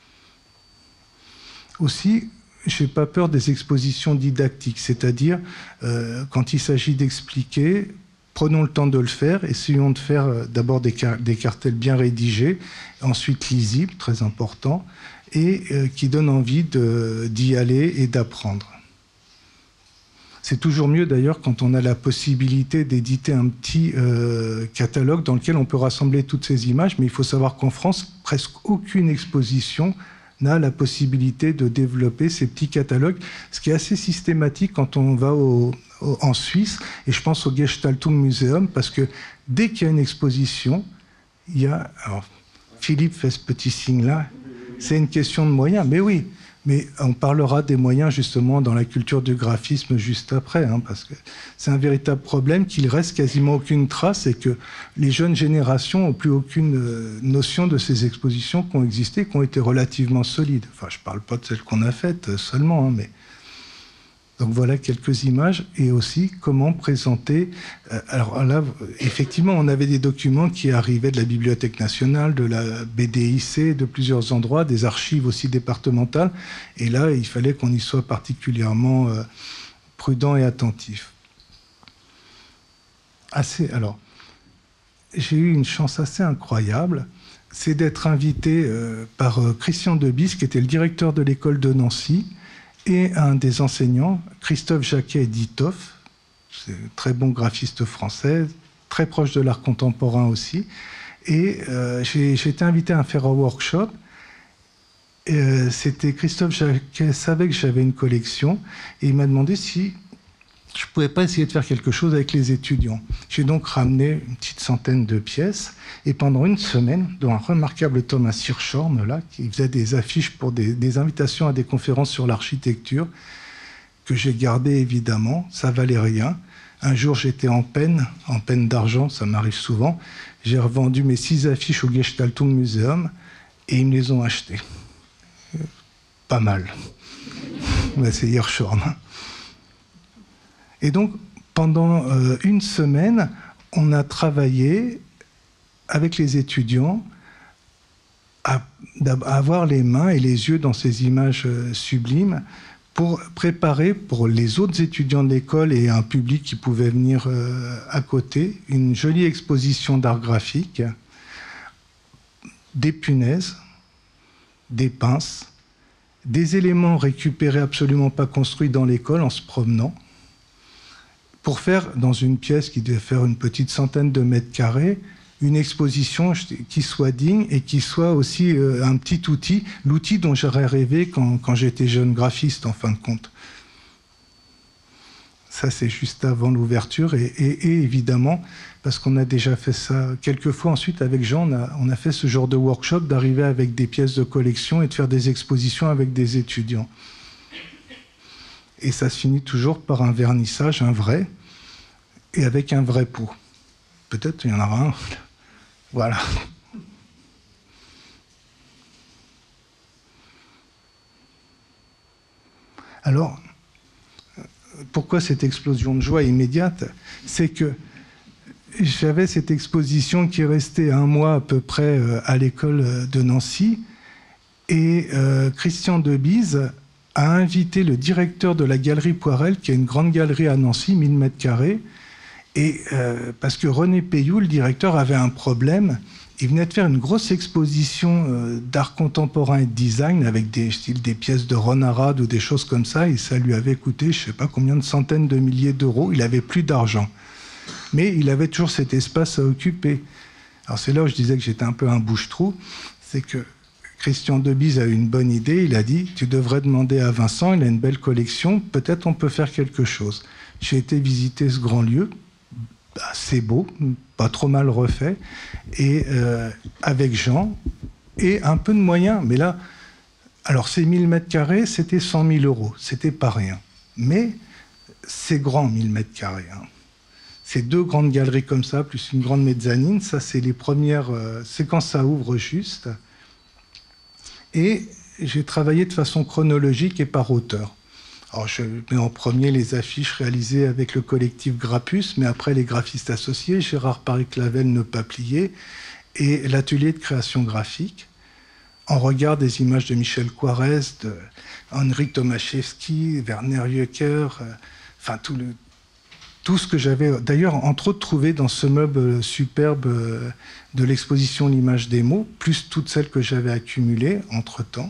Aussi, je n'ai pas peur des expositions didactiques, c'est-à-dire euh, quand il s'agit d'expliquer, prenons le temps de le faire, essayons de faire euh, d'abord des, car des cartels bien rédigés, ensuite lisibles, très important, et euh, qui donnent envie d'y aller et d'apprendre. C'est toujours mieux d'ailleurs quand on a la possibilité d'éditer un petit euh, catalogue dans lequel on peut rassembler toutes ces images, mais il faut savoir qu'en France, presque aucune exposition n'a la possibilité de développer ces petits catalogues, ce qui est assez systématique quand on va au, au, en Suisse, et je pense au Gestaltung Museum, parce que dès qu'il y a une exposition, il y a... Alors, Philippe fait ce petit signe-là, c'est une question de moyens, mais oui, mais on parlera des moyens justement dans la culture du graphisme juste après, hein, parce que c'est un véritable problème qu'il reste quasiment aucune trace et que les jeunes générations n'ont plus aucune euh, notion de ces expositions qui ont existé, qui ont été relativement solides. Enfin, je ne parle pas de celles qu'on a faites euh, seulement, hein, mais... Donc voilà quelques images, et aussi comment présenter... Euh, alors là, effectivement, on avait des documents qui arrivaient de la Bibliothèque nationale, de la B D I C, de plusieurs endroits, des archives aussi départementales, et là, il fallait qu'on y soit particulièrement euh, prudent et attentif. Assez, alors, j'ai eu une chance assez incroyable, c'est d'être invité euh, par euh, Christian Debis, qui était le directeur de l'école de Nancy, et un des enseignants, Christophe Jacquet-Dithoff, c'est un très bon graphiste français, très proche de l'art contemporain aussi. Et euh, j'ai été invité à faire un workshop. Euh, C'était Christophe Jacquet savait que j'avais une collection et il m'a demandé si je ne pouvais pas essayer de faire quelque chose avec les étudiants. J'ai donc ramené une petite centaine de pièces et pendant une semaine, dont un remarquable Thomas Hirschhorn, là, qui faisait des affiches pour des, des invitations à des conférences sur l'architecture, que j'ai gardé évidemment, ça valait rien. Un jour, j'étais en peine, en peine d'argent, ça m'arrive souvent. J'ai revendu mes six affiches au Gestaltung Museum et ils me les ont achetées. Pas mal. Ouais, c'est Hirschhorn. Et donc, pendant euh, une semaine, on a travaillé avec les étudiants à, à avoir les mains et les yeux dans ces images euh, sublimes pour préparer pour les autres étudiants de l'école et un public qui pouvait venir euh, à côté une jolie exposition d'art graphique, des punaises, des pinces, des éléments récupérés absolument pas construits dans l'école en se promenant, pour faire, dans une pièce qui devait faire une petite centaine de mètres carrés, une exposition qui soit digne et qui soit aussi euh, un petit outil, l'outil dont j'aurais rêvé quand, quand j'étais jeune graphiste, en fin de compte. Ça, c'est juste avant l'ouverture. Et, et, et évidemment, parce qu'on a déjà fait ça quelques fois ensuite avec Jean, on a, on a fait ce genre de workshop, d'arriver avec des pièces de collection et de faire des expositions avec des étudiants. Et ça se finit toujours par un vernissage, un vrai, et avec un vrai pot. Peut-être il y en aura un. Voilà. Alors, pourquoi cette explosion de joie immédiate? C'est que j'avais cette exposition qui restait un mois à peu près à l'école de Nancy, et euh, Christian Debise a invité le directeur de la galerie Poirel, qui est une grande galerie à Nancy, mille mètres carrés, et euh, parce que René Peyoux, le directeur, avait un problème. Il venait de faire une grosse exposition euh, d'art contemporain et de design avec des, style, des pièces de Ron Arad ou des choses comme ça, et ça lui avait coûté je ne sais pas combien de centaines de milliers d'euros. Il n'avait plus d'argent. Mais il avait toujours cet espace à occuper. Alors c'est là où je disais que j'étais un peu un bouche-trou, c'est que Christian Debise a eu une bonne idée, il a dit « Tu devrais demander à Vincent, il a une belle collection, peut-être on peut faire quelque chose ». J'ai été visiter ce grand lieu, assez beau, pas trop mal refait, et euh, avec Jean, et un peu de moyens. Mais là, alors ces mille mètres carrés, c'était cent mille euros, c'était pas rien. Mais c'est grand, mille mètres carrés. Hein. C'est deux grandes galeries comme ça, plus une grande mezzanine, ça c'est les premières, euh, c'est quand ça ouvre juste. Et j'ai travaillé de façon chronologique et par auteur. Alors, je mets en premier les affiches réalisées avec le collectif Grappus, mais après les graphistes associés, Gérard Paris-Clavel, Ne pas plier, et l'atelier de création graphique. En regard des images de Michel Coirez, de Henryk Tomaszewski, Werner Jöcker, euh, enfin tout, le, tout ce que j'avais, d'ailleurs, entre autres, trouvé dans ce meuble superbe euh, de l'exposition L'image des mots, plus toutes celles que j'avais accumulées entre-temps.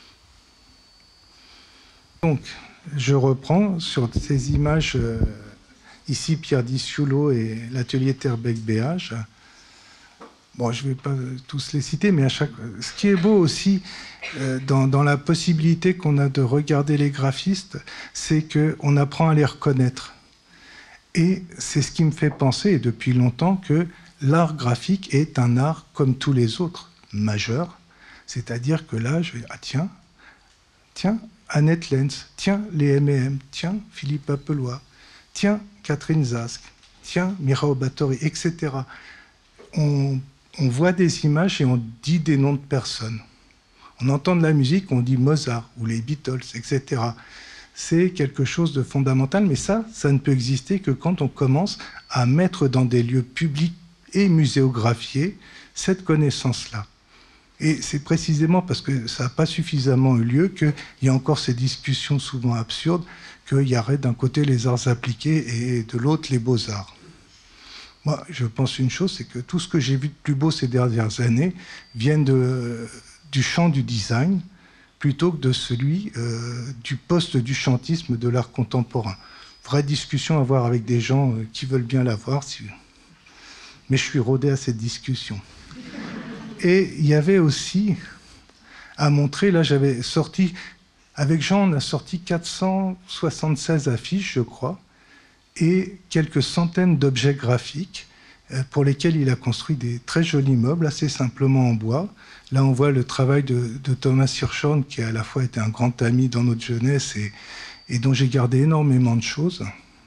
Donc, je reprends sur ces images, euh, ici Pierre Disciulo et l'atelier Terbec-Béage. Bon, je ne vais pas tous les citer, mais à chaque... ce qui est beau aussi euh, dans, dans la possibilité qu'on a de regarder les graphistes, c'est qu'on apprend à les reconnaître. Et c'est ce qui me fait penser, depuis longtemps, que l'art graphique est un art comme tous les autres, majeur. C'est-à-dire que là, je vais... Ah tiens, tiens, Annette Lenz, tiens, les M et M, tiens, Philippe Appelois, tiens, Catherine Zask, tiens, Mirao Bathory, et cetera. On, on voit des images et on dit des noms de personnes. On entend de la musique, on dit Mozart ou les Beatles, et cetera. C'est quelque chose de fondamental, mais ça, ça ne peut exister que quand on commence à mettre dans des lieux publics et muséographiés cette connaissance-là. Et c'est précisément parce que ça n'a pas suffisamment eu lieu qu'il y a encore ces discussions souvent absurdes qu'il y aurait d'un côté les arts appliqués et de l'autre les beaux-arts. Moi, je pense une chose, c'est que tout ce que j'ai vu de plus beau ces dernières années vient de, du champ du design plutôt que de celui euh, du poste du chantisme de l'art contemporain. Vraie discussion à avoir avec des gens euh, qui veulent bien l'avoir, si... mais je suis rodé à cette discussion. Et il y avait aussi à montrer, là j'avais sorti, avec Jean on a sorti quatre cent soixante-seize affiches je crois, et quelques centaines d'objets graphiques pour lesquels il a construit des très jolis meubles, assez simplement en bois. Là on voit le travail de, de Thomas Hirschhorn, qui a à la fois été un grand ami dans notre jeunesse et, et dont j'ai gardé énormément de choses.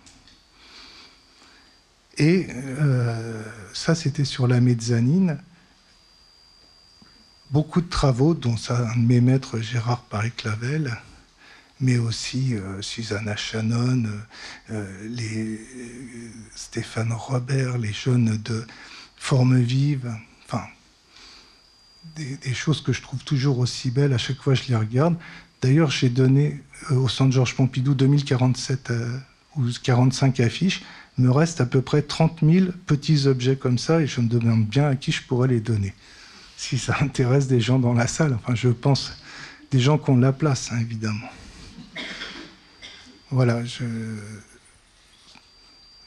Et euh, ça c'était sur la mezzanine. Beaucoup de travaux, dont ça, un de mes maîtres, Gérard Paris-Clavel, mais aussi euh, Susanna Shannon, euh, les, euh, Stéphane Robert, les jeunes de Forme Vive, enfin, des, des choses que je trouve toujours aussi belles, à chaque fois je les regarde. D'ailleurs, j'ai donné euh, au Centre Georges Pompidou deux mille quarante-sept euh, ou quarante-cinq affiches, il me reste à peu près trente mille petits objets comme ça, et je me demande bien à qui je pourrais les donner. Si ça intéresse des gens dans la salle, enfin je pense des gens qui ont de la place, hein, évidemment. Voilà, je...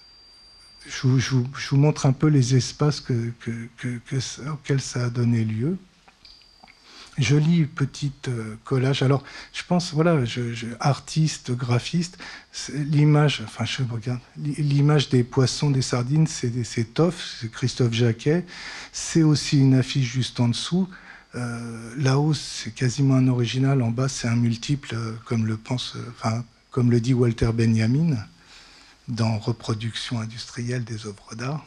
je, vous, je, vous, je vous montre un peu les espaces que, que, que, que ça, auxquels ça a donné lieu. Joli petit euh, collage. Alors, je pense, voilà, je, je, artiste, graphiste, l'image, enfin, je regarde, l'image des poissons, des sardines, c'est Toff, c'est Christophe Jacquet. C'est aussi une affiche juste en dessous. Euh, Là-haut, c'est quasiment un original. En bas, c'est un multiple, euh, comme le pense, euh, enfin, comme le dit Walter Benjamin dans Reproduction industrielle des œuvres d'art.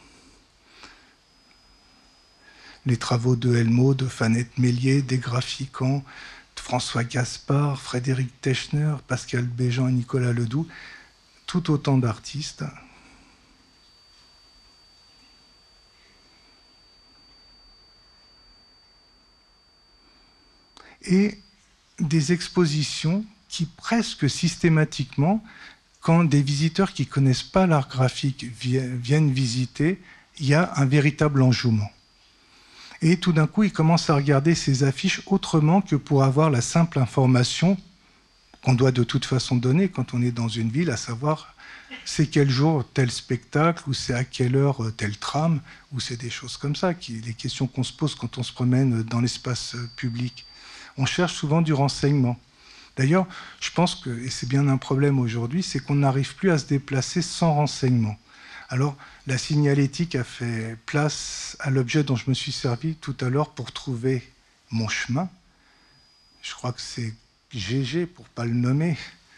Les travaux de Helmo, de Fanette Mélier, des graphiquants, de François Gaspard, Frédéric Techner, Pascal Béjean et Nicolas Ledoux, tout autant d'artistes. Et des expositions qui, presque systématiquement, quand des visiteurs qui ne connaissent pas l'art graphique viennent visiter, il y a un véritable enjouement. Et tout d'un coup, ils commencent à regarder ces affiches autrement que pour avoir la simple information qu'on doit de toute façon donner quand on est dans une ville, à savoir c'est quel jour tel spectacle, ou c'est à quelle heure tel tram, ou c'est des choses comme ça, qui, les questions qu'on se pose quand on se promène dans l'espace public. On cherche souvent du renseignement. D'ailleurs, je pense que, et c'est bien un problème aujourd'hui, c'est qu'on n'arrive plus à se déplacer sans renseignement. Alors, la signalétique a fait place à l'objet dont je me suis servi tout à l'heure pour trouver mon chemin. Je crois que c'est G G, pour ne pas le nommer.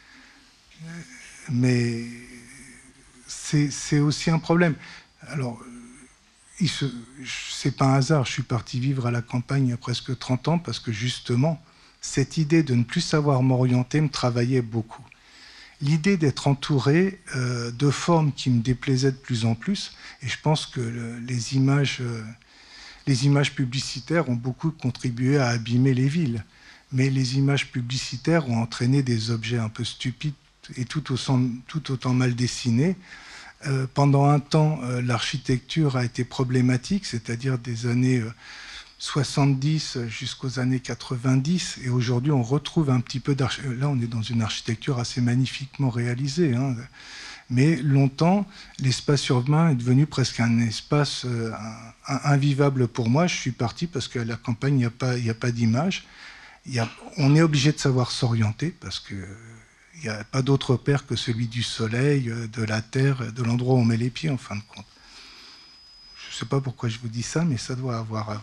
Mais c'est aussi un problème. Alors, ce n'est pas un hasard, je suis parti vivre à la campagne il y a presque trente ans parce que justement, cette idée de ne plus savoir m'orienter me travaillait beaucoup. L'idée d'être entouré euh, de formes qui me déplaisaient de plus en plus, et je pense que le, les, images, euh, les images publicitaires ont beaucoup contribué à abîmer les villes, mais les images publicitaires ont entraîné des objets un peu stupides et tout autant, tout autant mal dessinés. Euh, pendant un temps, euh, l'architecture a été problématique, c'est-à-dire des années euh, soixante-dix jusqu'aux années quatre-vingt-dix, et aujourd'hui on retrouve un petit peu d'architecture. Là on est dans une architecture assez magnifiquement réalisée, hein. Mais longtemps l'espace urbain est devenu presque un espace euh, un, un, invivable pour moi. Je suis parti parce qu'à la campagne il n'y a pas, il n'y a pas d'image. On est obligé de savoir s'orienter parce que il n'y a pas d'autre repère que celui du soleil, de la terre, de l'endroit où on met les pieds en fin de compte. Je ne sais pas pourquoi je vous dis ça, mais ça doit avoir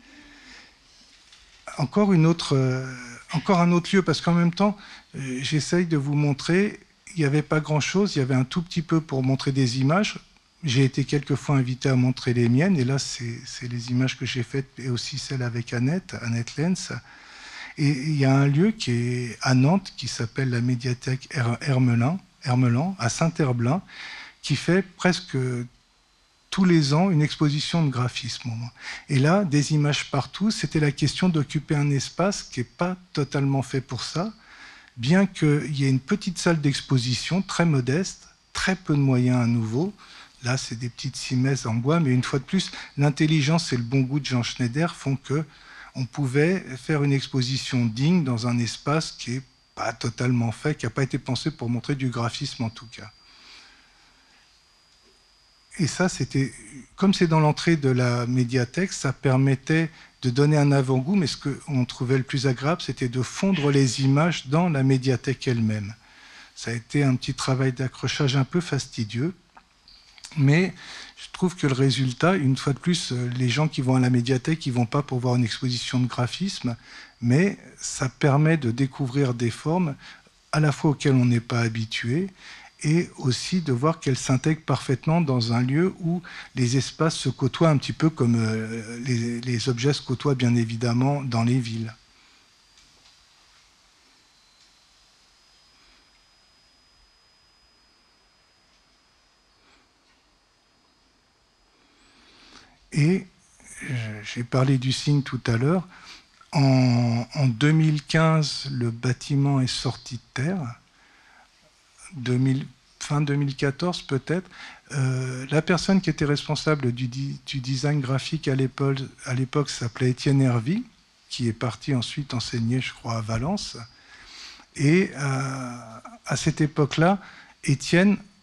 encore, une autre, euh, encore un autre lieu, parce qu'en même temps, euh, j'essaye de vous montrer, il n'y avait pas grand-chose, il y avait un tout petit peu pour montrer des images. J'ai été quelquefois invité à montrer les miennes, et là, c'est les images que j'ai faites, et aussi celles avec Annette, Annette Lenz. Et il y a un lieu qui est à Nantes, qui s'appelle la médiathèque Hermelin, Hermelan, à Saint-Herblain, qui fait presque tous les ans une exposition de graphisme. Et là, des images partout, c'était la question d'occuper un espace qui n'est pas totalement fait pour ça, bien qu'il y ait une petite salle d'exposition très modeste, très peu de moyens à nouveau. Là, c'est des petites cimaises en bois, mais une fois de plus, l'intelligence et le bon goût de Jean Schneider font que on pouvait faire une exposition digne dans un espace qui n'est pas totalement fait, qui n'a pas été pensé pour montrer du graphisme en tout cas. Et ça, c'était, comme c'est dans l'entrée de la médiathèque, ça permettait de donner un avant-goût, mais ce qu'on trouvait le plus agréable, c'était de fondre les images dans la médiathèque elle-même. Ça a été un petit travail d'accrochage un peu fastidieux, mais je trouve que le résultat, une fois de plus, les gens qui vont à la médiathèque, ils ne vont pas pour voir une exposition de graphisme, mais ça permet de découvrir des formes à la fois auxquelles on n'est pas habitué, et aussi de voir qu'elles s'intègrent parfaitement dans un lieu où les espaces se côtoient un petit peu comme les, les objets se côtoient bien évidemment dans les villes. Et j'ai parlé du signe tout à l'heure. En, en deux mille quinze, le bâtiment est sorti de terre. deux mille, fin deux mille quatorze peut-être. Euh, la personne qui était responsable du, du design graphique à l'époque s'appelait Étienne Hervy, qui est parti ensuite enseigner, je crois, à Valence. Et euh, à cette époque-là, Étienne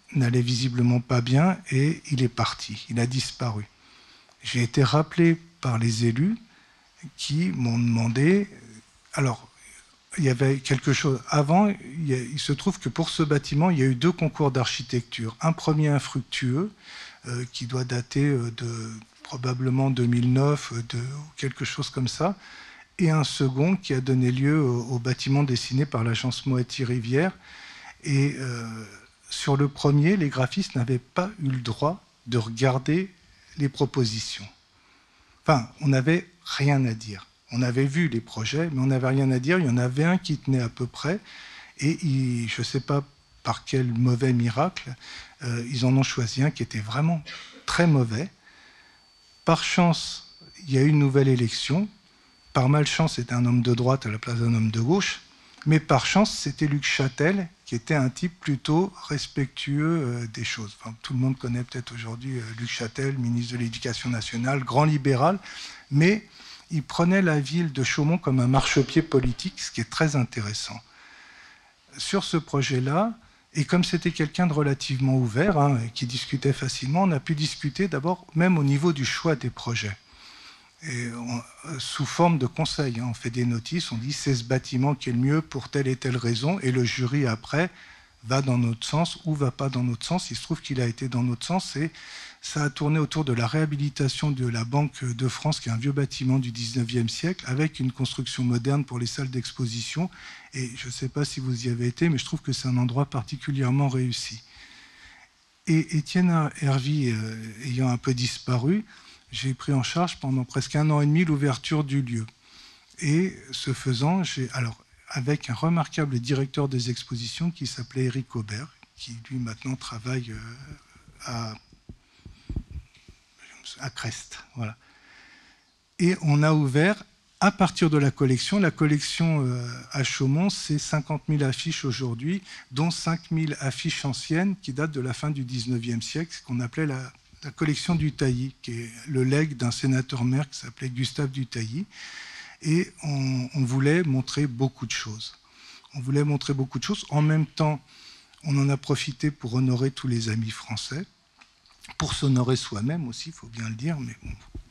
n'allait visiblement pas bien et il est parti, il a disparu. J'ai été rappelé par les élus qui m'ont demandé... Alors, il y avait quelque chose... Avant, il, y a, il se trouve que pour ce bâtiment, il y a eu deux concours d'architecture. Un premier infructueux, euh, qui doit dater de probablement deux mille neuf, de, quelque chose comme ça, et un second qui a donné lieu au, au bâtiment dessiné par l'agence Moetti-Rivière. Et euh, sur le premier, les graphistes n'avaient pas eu le droit de regarder les propositions. Enfin, on n'avait rien à dire. On avait vu les projets, mais on n'avait rien à dire. Il y en avait un qui tenait à peu près, et il, je ne sais pas par quel mauvais miracle, euh, ils en ont choisi un qui était vraiment très mauvais. Par chance, il y a eu une nouvelle élection. Par malchance, c'était un homme de droite à la place d'un homme de gauche. Mais par chance, c'était Luc Châtel, qui était un type plutôt respectueux euh, des choses. Enfin, tout le monde connaît peut-être aujourd'hui euh, Luc Châtel, ministre de l'Éducation nationale, grand libéral, mais il prenait la ville de Chaumont comme un marchepied politique, ce qui est très intéressant. Sur ce projet-là, et comme c'était quelqu'un de relativement ouvert, hein, qui discutait facilement, on a pu discuter d'abord même au niveau du choix des projets. Et on, sous forme de conseil, hein, on fait des notices, on dit c'est ce bâtiment qui est le mieux pour telle et telle raison, et le jury après va dans notre sens ou va pas dans notre sens. Il se trouve qu'il a été dans notre sens, et ça a tourné autour de la réhabilitation de la Banque de France, qui est un vieux bâtiment du dix-neuvième siècle, avec une construction moderne pour les salles d'exposition. Et je ne sais pas si vous y avez été, mais je trouve que c'est un endroit particulièrement réussi. Et Étienne Hervy euh, ayant un peu disparu, j'ai pris en charge pendant presque un an et demi l'ouverture du lieu. Et ce faisant, j'ai, alors, avec un remarquable directeur des expositions qui s'appelait Éric Aubert, qui lui maintenant travaille euh, à, à Crest. Voilà. Et on a ouvert à partir de la collection. La collection euh, à Chaumont, c'est cinquante mille affiches aujourd'hui, dont cinq mille affiches anciennes qui datent de la fin du dix-neuvième siècle, ce qu'on appelait la la collection du Tailly, qui est le legs d'un sénateur-maire qui s'appelait Gustave du Tailly. Et on, on voulait montrer beaucoup de choses. On voulait montrer beaucoup de choses. En même temps, on en a profité pour honorer tous les amis français, pour s'honorer soi-même aussi, il faut bien le dire. Mais bon.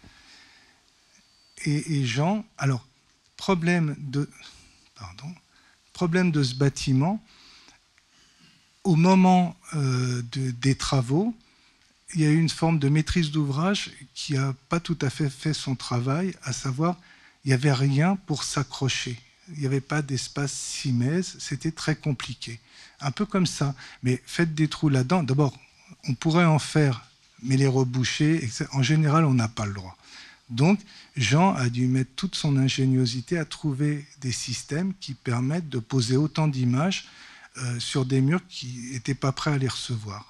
et, et Jean, alors, problème de, pardon, problème de ce bâtiment, au moment euh, de, des travaux, il y a eu une forme de maîtrise d'ouvrage qui n'a pas tout à fait fait son travail, à savoir, il n'y avait rien pour s'accrocher. Il n'y avait pas d'espace simèse, c'était très compliqué. Un peu comme ça, mais faites des trous là-dedans. D'abord, on pourrait en faire, mais les reboucher, en général, on n'a pas le droit. Donc, Jean a dû mettre toute son ingéniosité à trouver des systèmes qui permettent de poser autant d'images euh, sur des murs qui n'étaient pas prêts à les recevoir.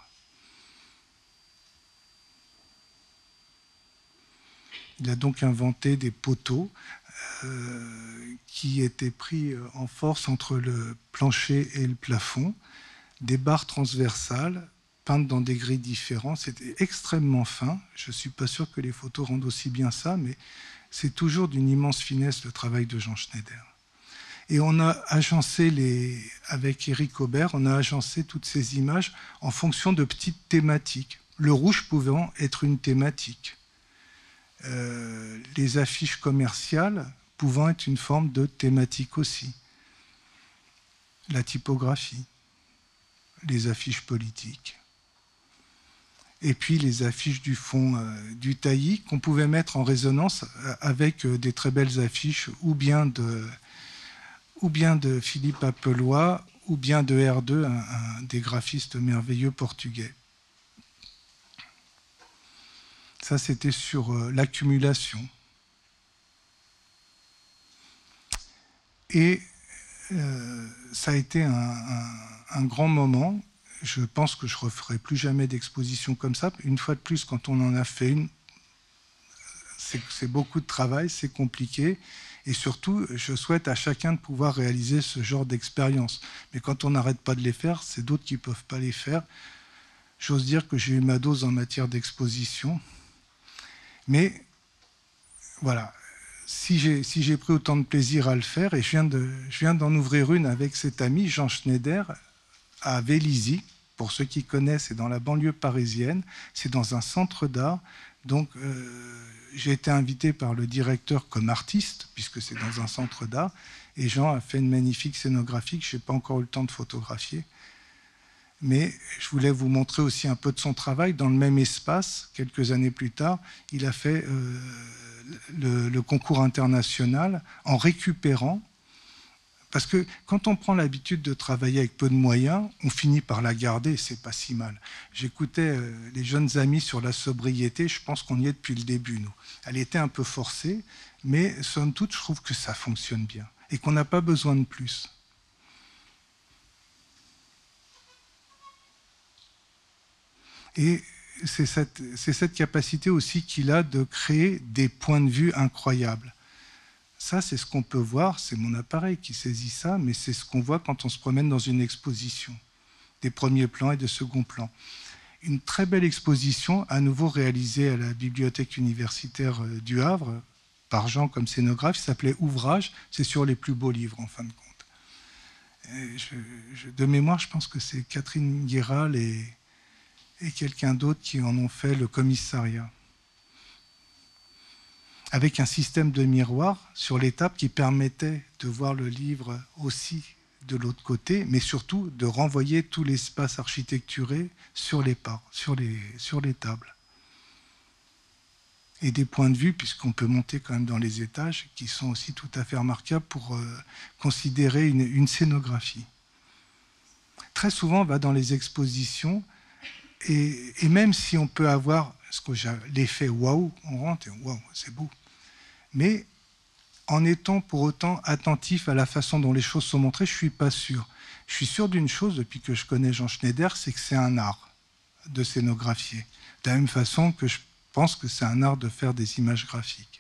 Il a donc inventé des poteaux euh, qui étaient pris en force entre le plancher et le plafond, des barres transversales peintes dans des gris différents. C'était extrêmement fin. Je ne suis pas sûr que les photos rendent aussi bien ça, mais c'est toujours d'une immense finesse le travail de Jean Schneider. Et on a agencé, les, avec Éric Aubert, on a agencé toutes ces images en fonction de petites thématiques. Le rouge pouvant être une thématique. Euh, les affiches commerciales pouvant être une forme de thématique aussi. La typographie, les affiches politiques. Et puis les affiches du fond euh, du Tailly qu'on pouvait mettre en résonance avec euh, des très belles affiches ou bien de, ou bien de Philippe Appelois ou bien de R deux, un, un des graphistes merveilleux portugais. Ça, c'était sur euh, l'accumulation. Et euh, ça a été un, un, un grand moment. Je pense que je ne referai plus jamais d'exposition comme ça. Une fois de plus, quand on en a fait une, c'est beaucoup de travail, c'est compliqué. Et surtout, je souhaite à chacun de pouvoir réaliser ce genre d'expérience. Mais quand on n'arrête pas de les faire, c'est d'autres qui ne peuvent pas les faire. J'ose dire que j'ai eu ma dose en matière d'exposition. Mais voilà, si j'ai si j'ai pris autant de plaisir à le faire, et je viens de, je viens d'en ouvrir une avec cet ami Jean Schneider à Vélizy, Pour ceux qui connaissent, c'est dans la banlieue parisienne, c'est dans un centre d'art. Donc, euh, j'ai été invité par le directeur comme artiste, puisque c'est dans un centre d'art, et Jean a fait une magnifique scénographie que je n'ai pas encore eu le temps de photographier. Mais je voulais vous montrer aussi un peu de son travail. Dans le même espace, quelques années plus tard, il a fait euh, le, le concours international en récupérant. Parce que quand on prend l'habitude de travailler avec peu de moyens, on finit par la garder, c'est pas si mal. J'écoutais euh, les jeunes amis sur la sobriété, je pense qu'on y est depuis le début, nous. Elle était un peu forcée, mais somme toute, je trouve que ça fonctionne bien et qu'on n'a pas besoin de plus. Et c'est cette, c'est cette capacité aussi qu'il a de créer des points de vue incroyables. Ça, c'est ce qu'on peut voir, c'est mon appareil qui saisit ça, mais c'est ce qu'on voit quand on se promène dans une exposition, des premiers plans et des seconds plans. Une très belle exposition, à nouveau réalisée à la bibliothèque universitaire du Havre, par Jean comme scénographe, s'appelait Ouvrage, c'est sur les plus beaux livres en fin de compte. Et je, je, de mémoire, je pense que c'est Catherine Guéral et, et quelqu'un d'autre qui en ont fait le commissariat, avec un système de miroir sur les tables qui permettait de voir le livre aussi de l'autre côté, mais surtout de renvoyer tout l'espace architecturé sur les pas, sur les, sur les tables. Et des points de vue, puisqu'on peut monter quand même dans les étages, qui sont aussi tout à fait remarquables pour euh, considérer une, une scénographie. Très souvent, on va dans les expositions, et, et même si on peut avoir l'effet waouh, on rentre et waouh, c'est beau. Mais en étant pour autant attentif à la façon dont les choses sont montrées, je ne suis pas sûr. Je suis sûr d'une chose, depuis que je connais Jean Schneider, c'est que c'est un art de scénographier. De la même façon que je pense que c'est un art de faire des images graphiques.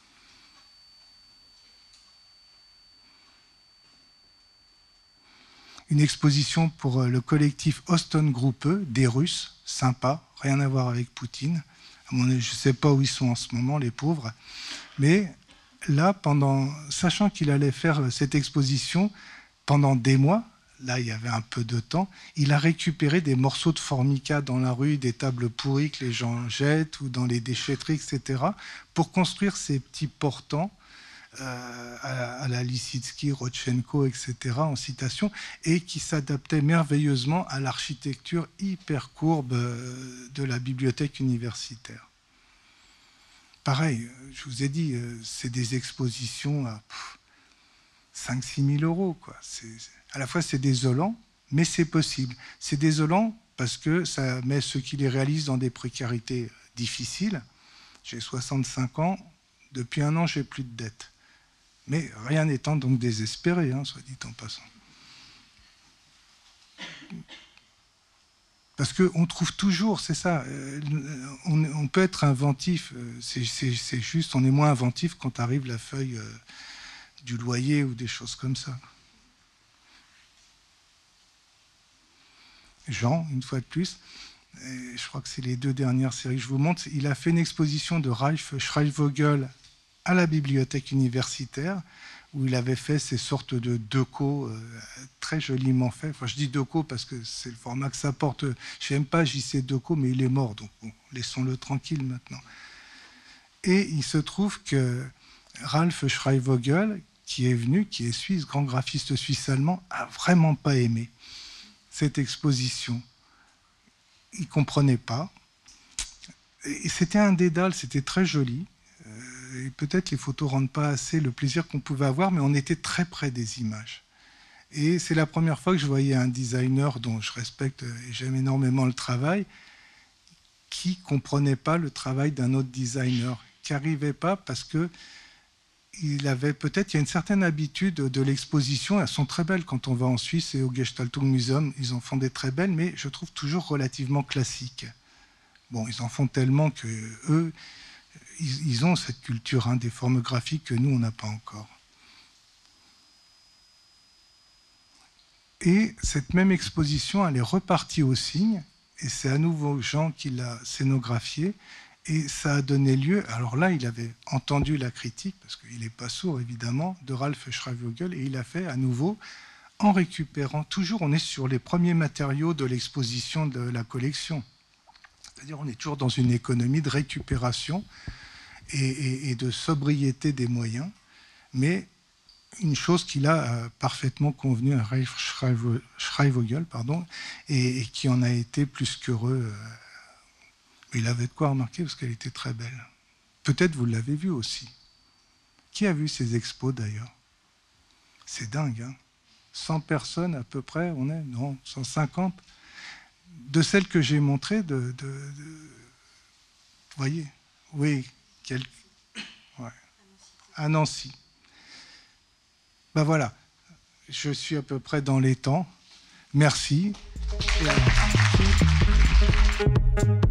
Une exposition pour le collectif Oston Gruppe, des Russes, sympa, rien à voir avec Poutine. Je ne sais pas où ils sont en ce moment, les pauvres. Mais là, pendant, sachant qu'il allait faire cette exposition pendant des mois, là il y avait un peu de temps, il a récupéré des morceaux de formica dans la rue, des tables pourries que les gens jettent ou dans les déchetteries, et cetera, pour construire ces petits portants euh, à, à la Lissitsky, Rodchenko, et cetera, en citation, et qui s'adaptaient merveilleusement à l'architecture hyper courbe de la bibliothèque universitaire. Pareil, je vous ai dit, c'est des expositions à cinq à six mille euros. Quoi. À la fois, c'est désolant, mais c'est possible. C'est désolant parce que ça met ceux qui les réalisent dans des précarités difficiles. J'ai soixante-cinq ans, depuis un an, j'ai plus de dettes. Mais rien n'étant donc désespéré, hein, soit dit en passant. Parce qu'on trouve toujours, c'est ça, on, on peut être inventif, c'est juste, on est moins inventif quand arrive la feuille euh, du loyer ou des choses comme ça. Jean, une fois de plus, et je crois que c'est les deux dernières séries que je vous montre, il a fait une exposition de Ralph Schreibvogel à la bibliothèque universitaire, où il avait fait ces sortes de decos euh, très joliment faits. Enfin, je dis deco parce que c'est le format que ça porte. Je n'aime pas J C Deco, mais il est mort, donc bon, laissons-le tranquille maintenant. Et il se trouve que Ralph Schreibvogel, qui est venu, qui est suisse, grand graphiste suisse-allemand, a vraiment pas aimé cette exposition. Il ne comprenait pas. Et c'était un dédale, c'était très joli. Et peut-être les photos ne rendent pas assez le plaisir qu'on pouvait avoir, mais on était très près des images. Et c'est la première fois que je voyais un designer dont je respecte et j'aime énormément le travail, qui ne comprenait pas le travail d'un autre designer, qui n'arrivait pas parce que il avait peut-être, il y a une certaine habitude de l'exposition, elles sont très belles quand on va en Suisse et au Gestaltung Museum, ils en font des très belles, mais je trouve toujours relativement classiques. Bon, ils en font tellement que eux, ils ont cette culture hein, des formes graphiques que nous, on n'a pas encore. Et cette même exposition, elle est repartie au Cygne, et c'est à nouveau Jean qui l'a scénographiée, et ça a donné lieu, alors là, il avait entendu la critique, parce qu'il n'est pas sourd, évidemment, de Ralph Schreibvogel, et il a fait à nouveau en récupérant, toujours on est sur les premiers matériaux de l'exposition de la collection. C'est-à-dire on est toujours dans une économie de récupération et, et, et de sobriété des moyens, mais une chose qu'il a euh, parfaitement convenu à Ralph Schreivogel, pardon, et, et qui en a été plus qu'heureux. Euh, il avait de quoi remarquer parce qu'elle était très belle. Peut-être vous l'avez vue aussi. Qui a vu ces expos d'ailleurs? C'est dingue, hein, cent personnes à peu près, on est, non, cent cinquante. De celles que j'ai montrées, de, de, de... vous voyez, oui, quelques... ouais. À Nancy. Ben voilà, je suis à peu près dans les temps. Merci. Et à...